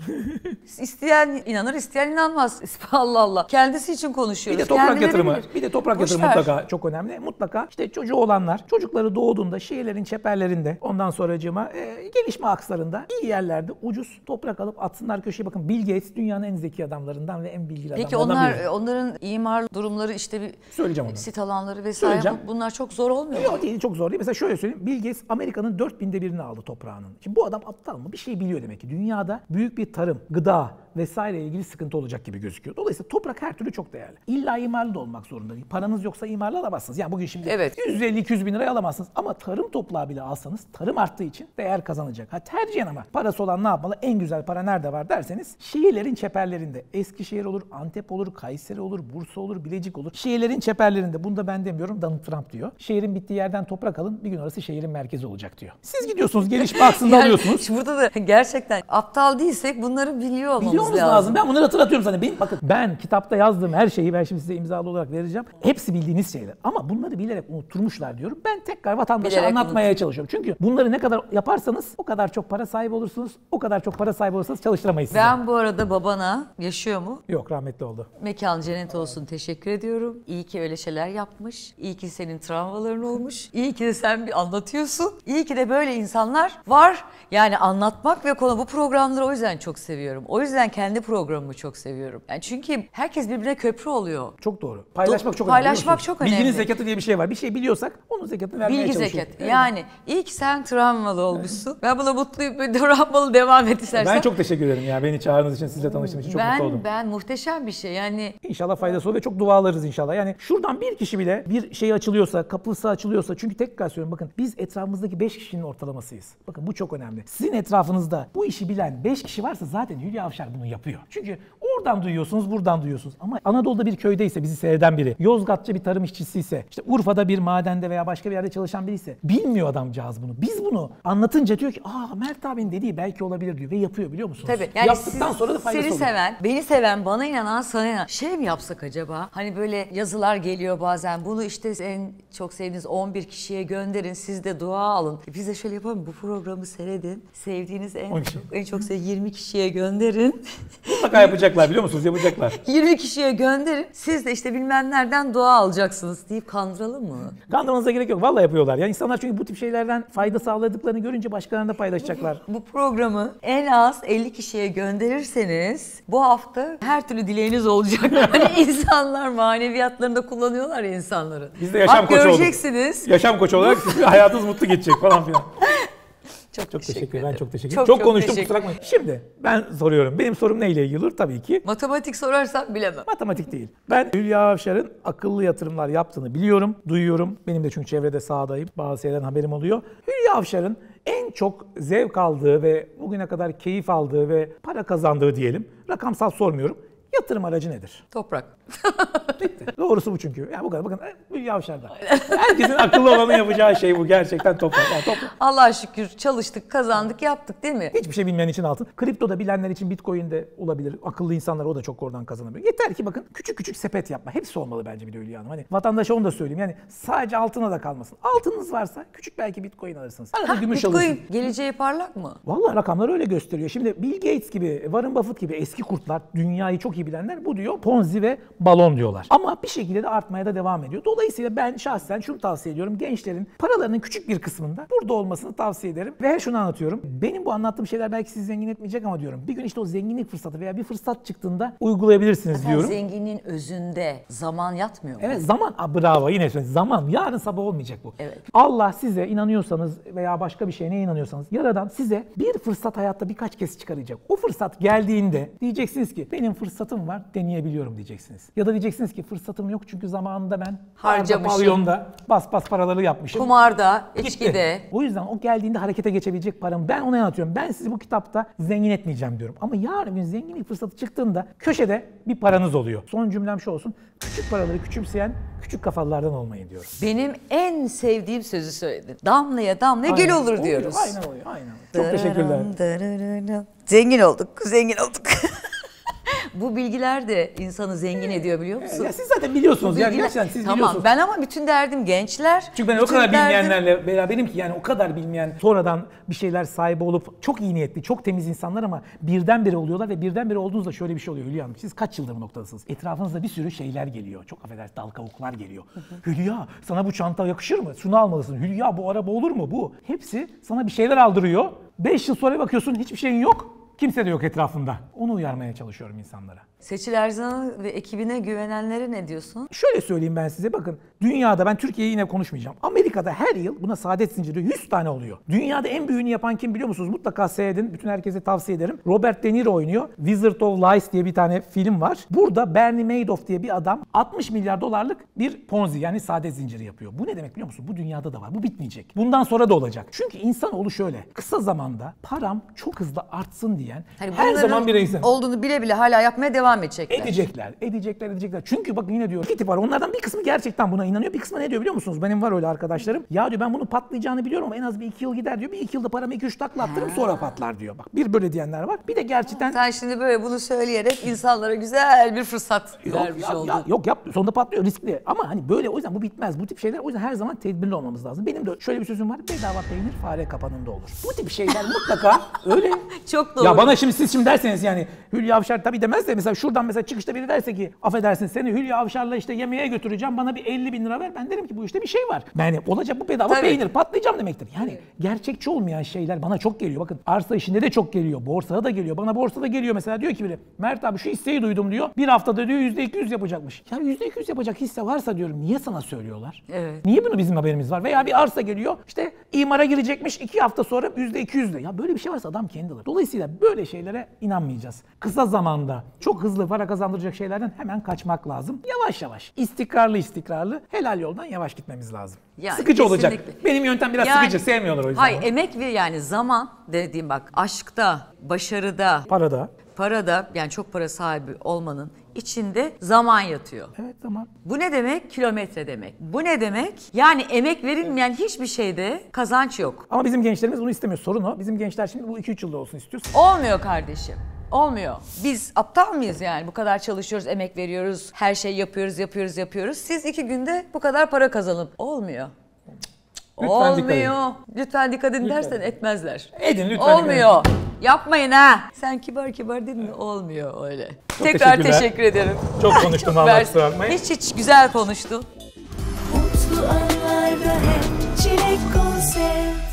İsteyen inanır, isteyen inanmaz. Allah Allah. Kendisi için Bir konuşuyoruz. de toprak Kendileri yatırımı, bilir. bir de toprak Boş yatırımı ver. mutlaka çok önemli. Mutlaka işte çocuğu olanlar, çocukları doğduğunda şehirlerin çeperlerinde, ondan sonracığıma gelişme akslarında iyi yerlerde ucuz toprak alıp atsınlar köşeye. Bakın Bill Gates dünyanın en zeki adamlarından ve en bilgili Peki adamlarından biri. onların imar durumları işte bir Söyleyeceğim onu. sit alanları vesaire Söyleyeceğim. bunlar çok zor olmuyor mu? Yok değil, çok zor değil. Mesela şöyle söyleyeyim. Bill Gates Amerika'nın 1/4000'ini aldı toprağının. Şimdi bu adam aptal mı? Bir şey biliyor demek ki. Dünyada büyük bir tarım, gıda vesaire ilgili sıkıntı olacak gibi gözüküyor. Dolayısıyla toprak her türlü çok değerli. İlla imarlı da olmak zorunda değil. Paranız yoksa imarlı alamazsınız. Yani bugün şimdi Evet. 150-200 bin liraya alamazsınız. Ama tarım toprağı bile alsanız tarım arttığı için değer kazanacak. Ha tercihen ama parası olan ne yapmalı? En güzel para nerede var derseniz şehirlerin çeperlerinde. Eskişehir olur, Antep olur, Kayseri olur, Bursa olur, Bilecik olur. Şehirlerin çeperlerinde. Bunu da ben demiyorum. Donald Trump diyor. Şehrin bittiği yerden toprak alın. Bir gün orası şehrin merkezi olacak diyor. Siz gidiyorsunuz gelişme aksında Yani alıyorsunuz. Burada da gerçekten aptal değilsek bunları biliyor olmamız Biliyorsunuz lazım. Ben bunları hatırlatıyorum sana. Bakın ben kitapta yazdığım her şeyi ben şimdi size imzalı olarak vereceğim. Hepsi bildiğiniz şeyler. Ama bunları bilerek unutturmuşlar diyorum. Ben tekrar vatandaşa Bilerek anlatmaya çalışıyorum. Çünkü bunları ne kadar yaparsanız o kadar çok para sahibi olursunuz. O kadar çok para sahibi olursanız çalıştıramayız sizi. Ben bu arada babana yaşıyor mu? Yok rahmetli oldu. Mekan cennet olsun teşekkür ediyorum. İyi ki öyle şeyler yapmış. İyi ki senin travmaların olmuş. İyi ki de sen bir anlatıyorsun. İyi ki de böyle insanlar var. Yani anlatmak ve bu programları o yüzden çok seviyorum. O yüzden kendi programımı çok seviyorum. Yani çünkü herkes birbirine köprü oluyor. Çok doğru. Paylaşmak çok Paylaşmak önemli. çok Bilginin önemli. zekatı diye bir şey var. Bir şey biliyorsak onun zekatını vermeye Bilgi çalışıyoruz. zekat. Yani iyi ki sen travmalı olmuşsun. Ben buna mutluyum. Böyle travmalı devam et istersen. Ben çok teşekkür ederim ya. Beni çağırdığınız için, sizle tanıştığım için çok mutlu oldum. Ben muhteşem bir şey. Yani İnşallah faydası olur ve çok dualarız inşallah. Yani şuradan bir kişi bile bir şey açılıyorsa, kapısı açılıyorsa çünkü tekrar söylüyorum bakın biz etrafımızdaki 5 kişinin ortalamasıyız. Bakın bu çok önemli. Sizin etrafınızda bu işi bilen 5 kişi varsa zaten Hülya Avşar bunu yapıyor. Çünkü oradan duyuyorsunuz, buradan duyuyorsunuz. Ama Anadolu'da bir köydeyse bizi seyreden biri, Yozgatçı bir tarım işçisi ise, işte Urfa'da bir madende veya başka bir yerde çalışan biri ise bilmiyor adamcağız bunu. Biz bunu anlatınca diyor ki Mert abinin dediği belki olabilir diyor ve yapıyor biliyor musunuz? tabii. Yani yaptıktan sonra da faydası seni oluyor. seven, beni seven, bana inanan, sana inanan. Şey mi yapsak acaba? Hani böyle yazılar geliyor bazen. Bunu işte en çok sevdiğiniz 11 kişiye gönderin. Siz de dua alın. Biz de şöyle yapalım. Bu programı seyredin. Sevdiğiniz en çok 20 kişiye gönderin. Mutlaka yapacaklar biliyor musunuz? Yapacaklar. 20 kişiye gönderin. Siz de işte bilmem nereden dua alacaksınız deyip kandıralım mı? Kandırmanıza gerek yok. Vallahi yapıyorlar. Ya insanlar çünkü bu tip şeylerden fayda sağladıklarını görünce başkalarına da paylaşacaklar. Bu programı en az 50 kişiye gönderirseniz bu hafta her türlü dileğiniz olacak. Hani insanlar maneviyatlarında kullanıyorlar ya insanları. Biz de yaşam Bak, koçu olduk. göreceksiniz. Yaşam koçu olarak hayatınız mutlu geçecek falan filan. Çok Teşekkür ederim. Ben çok teşekkür Çok ederim. Çok konuştum teşekkür kusura bakmayın. Şimdi ben soruyorum. Benim sorum neyle ilgili olur? Tabii ki Matematik sorarsam bilemem. matematik değil. Ben Hülya Avşar'ın akıllı yatırımlar yaptığını biliyorum, duyuyorum. Benim de çünkü çevrede sahadayım. Bazı şeylerden haberim oluyor. Hülya Avşar'ın en çok zevk aldığı ve bugüne kadar keyif aldığı ve para kazandığı diyelim. Rakamsal sormuyorum. Yatırım aracı nedir? Toprak. Bitti. Doğrusu bu çünkü. Yani bu kadar. Bakın Hülya Avşar'da. Herkesin akıllı olanı yapacağı şey bu. Gerçekten toprak. Yani toprak. Allah'a şükür çalıştık, kazandık, yaptık değil mi? Hiçbir şey bilmeyen için altın. Kriptoda bilenler için Bitcoin'de olabilir. Akıllı insanlar o da çok oradan kazanabilir. Yeter ki bakın küçük küçük sepet yapma. Hepsi olmalı bence bir de Hülya Hanım. Hani vatandaşa onu da söyleyeyim. Yani sadece altına da kalmasın. Altınız varsa küçük belki Bitcoin alırsınız. Arada gümüş alırsınız. Bitcoin geleceği parlak mı? Vallahi rakamlar öyle gösteriyor. Şimdi Bill Gates gibi, Warren Buffett gibi eski kurtlar, dünyayı çok iyi bilenler bu diyor Ponzi ve balon diyorlar. Ama bir şekilde de artmaya da devam ediyor. Dolayısıyla ben şahsen şunu tavsiye ediyorum. Gençlerin paralarının küçük bir kısmında burada olmasını tavsiye ederim. Ve şunu anlatıyorum. Benim bu anlattığım şeyler belki sizi zengin etmeyecek ama diyorum. Bir gün işte o zenginlik fırsatı veya bir fırsat çıktığında uygulayabilirsiniz diyorum. Zenginliğin özünde zaman yatmıyor mu? Evet, zaman. Bravo, yine söylüyorum. Zaman. Yarın sabah olmayacak bu. Evet. Allah size inanıyorsanız veya başka bir şeye inanıyorsanız Yaradan size bir fırsat hayatta birkaç kez çıkaracak. O fırsat geldiğinde diyeceksiniz ki benim fırsatım var, deneyebiliyorum diyeceksiniz. Ya da diyeceksiniz ki fırsatım yok çünkü zamanında ben Harcamışım. pavyonda bas paraları yapmışım. Kumarda, Gitti. içkide. O yüzden o geldiğinde harekete geçebilecek paramı ben ona anlatıyorum. Ben sizi bu kitapta zengin etmeyeceğim diyorum. Ama yarın bir zenginlik fırsatı çıktığında köşede bir paranız oluyor. Son cümlem şu olsun. Küçük paraları küçümseyen küçük kafalılardan olmayın diyorum. Benim en sevdiğim sözü söyledin. Damlaya damlaya göl olur Oluyor, diyoruz. aynen oluyor. Aynen. Çok teşekkürler. Zengin olduk, zengin olduk. Bu bilgiler de insanı zengin ediyor biliyor musun? Ya siz zaten biliyorsunuz yani Bilgiler- gerçekten siz Tamam, biliyorsunuz. ben ama bütün derdim gençler. Çünkü ben o bütün kadar derdim- bilmeyenlerle beraberim ki yani o kadar bilmeyen sonradan bir şeyler sahibi olup çok iyi niyetli, çok temiz insanlar ama birdenbire oluyorlar ve birdenbire olduğunuzda şöyle bir şey oluyor Hülya Hanım. Siz kaç yıldır bu noktadasınız? Etrafınızda bir sürü şeyler geliyor. Çok affedersiniz dal kavuklar geliyor. Hülya sana bu çanta yakışır mı? Şunu almalısın. Hülya bu araba olur mu? Bu. Hepsi sana bir şeyler aldırıyor. 5 yıl sonra bakıyorsun hiçbir şeyin yok. Kimse de yok etrafında. Onu uyarmaya çalışıyorum insanlara. Seçil Erzan'a ve ekibine güvenenlere ne diyorsun? Şöyle söyleyeyim ben size bakın. Dünyada ben Türkiye'yi yine konuşmayacağım. Amerika'da her yıl buna saadet zinciri 100 tane oluyor. Dünyada en büyüğünü yapan kim biliyor musunuz? Mutlaka seyredin. Bütün herkese tavsiye ederim. Robert De Niro oynuyor. Wizard of Lies diye bir tane film var. Burada Bernie Madoff diye bir adam 60 milyar dolarlık bir Ponzi yani saadet zinciri yapıyor. Bu ne demek biliyor musun? Bu dünyada da var. Bu bitmeyecek. Bundan sonra da olacak. Çünkü insanoğlu şöyle. Kısa zamanda param çok hızlı artsın diyen Hani her bunların zaman bir insan. olduğunu bile bile hala yapmaya devam edecekler. Edecekler. Çünkü bakın yine diyor iki tip var. Onlardan bir kısmı gerçekten buna inanıyor. Bir kısmı ne diyor biliyor musunuz? Benim var öyle arkadaşlarım. Ya diyor ben bunun patlayacağını biliyorum ama en az bir 2 yıl gider diyor. Bir 2 yılda paramı 2-3 takla attırırım sonra patlar diyor. Bak bir böyle diyenler var. Bir de gerçekten Sen şimdi böyle bunu söyleyerek insanlara güzel bir fırsat vermiş oldun. Yok sonunda patlıyor riskli. Ama hani böyle o yüzden bu bitmez. Bu tip şeyler o yüzden her zaman tedbirli olmamız lazım. Benim de şöyle bir sözüm var. Bedava peynir fare kapanında olur. Bu tip şeyler mutlaka öyle. Çok doğru. Ya bana siz derseniz yani Hülya Avşar tabii demez de mesela şuradan mesela çıkışta biri derse ki affedersin seni Hülya Avşar'la işte yemeğe götüreceğim bana bir 50 bin lira ver. Ben derim ki bu işte bir şey var. Yani olacak bu bedava Tabii. peynir patlayacağım demektir. Yani gerçekçi olmayan şeyler bana çok geliyor. Bakın arsa işinde de çok geliyor. Borsada da geliyor. Bana borsada geliyor mesela diyor ki biri Mert abi şu hisseyi duydum diyor. Bir haftada diyor %200 yapacakmış. Ya %200 yapacak hisse varsa diyorum niye sana söylüyorlar? Evet. Niye bunu bizim haberimiz var? Veya bir arsa geliyor işte imara girecekmiş 2 hafta sonra %200'le. Ya böyle bir şey varsa adam kendi alır. Dolayısıyla böyle şeylere inanmayacağız. Kısa zamanda çok hızlı para kazandıracak şeylerden hemen kaçmak lazım. Yavaş yavaş, istikrarlı, helal yoldan yavaş gitmemiz lazım. Yani sıkıcı olacak. kesinlikle. Benim yöntem biraz Yani- sıkıcı, sevmiyorlar o yüzden. Hayır, emek ve yani zaman dediğim bak aşkta, başarıda, Parada. parada yani çok para sahibi olmanın içinde zaman yatıyor. Evet tamam. Bu ne demek? Kilometre demek. Bu ne demek? Yani emek verilmeyen hiçbir şeyde kazanç yok. Ama bizim gençlerimiz bunu istemiyor. Sorun o. Bizim gençler şimdi bu 2-3 yılda olsun istiyor. Olmuyor kardeşim. Olmuyor. Biz aptal mıyız yani? Bu kadar çalışıyoruz, emek veriyoruz, her şey yapıyoruz. Siz 2 günde bu kadar para kazanın. Olmuyor. Lütfen dikkat edin. Olmuyor. Lütfen dikkat edin dersen etmezler. Edin lütfen. Olmuyor. Yapmayın ha. Sen kibar dedin mi? Olmuyor öyle. Tekrar teşekkürler. teşekkür ederim. Çok konuştum vallahi, Mersi. kusura bakmayın. Hiç güzel konuştun. Mutlu anlarda hep Çilek Konsev.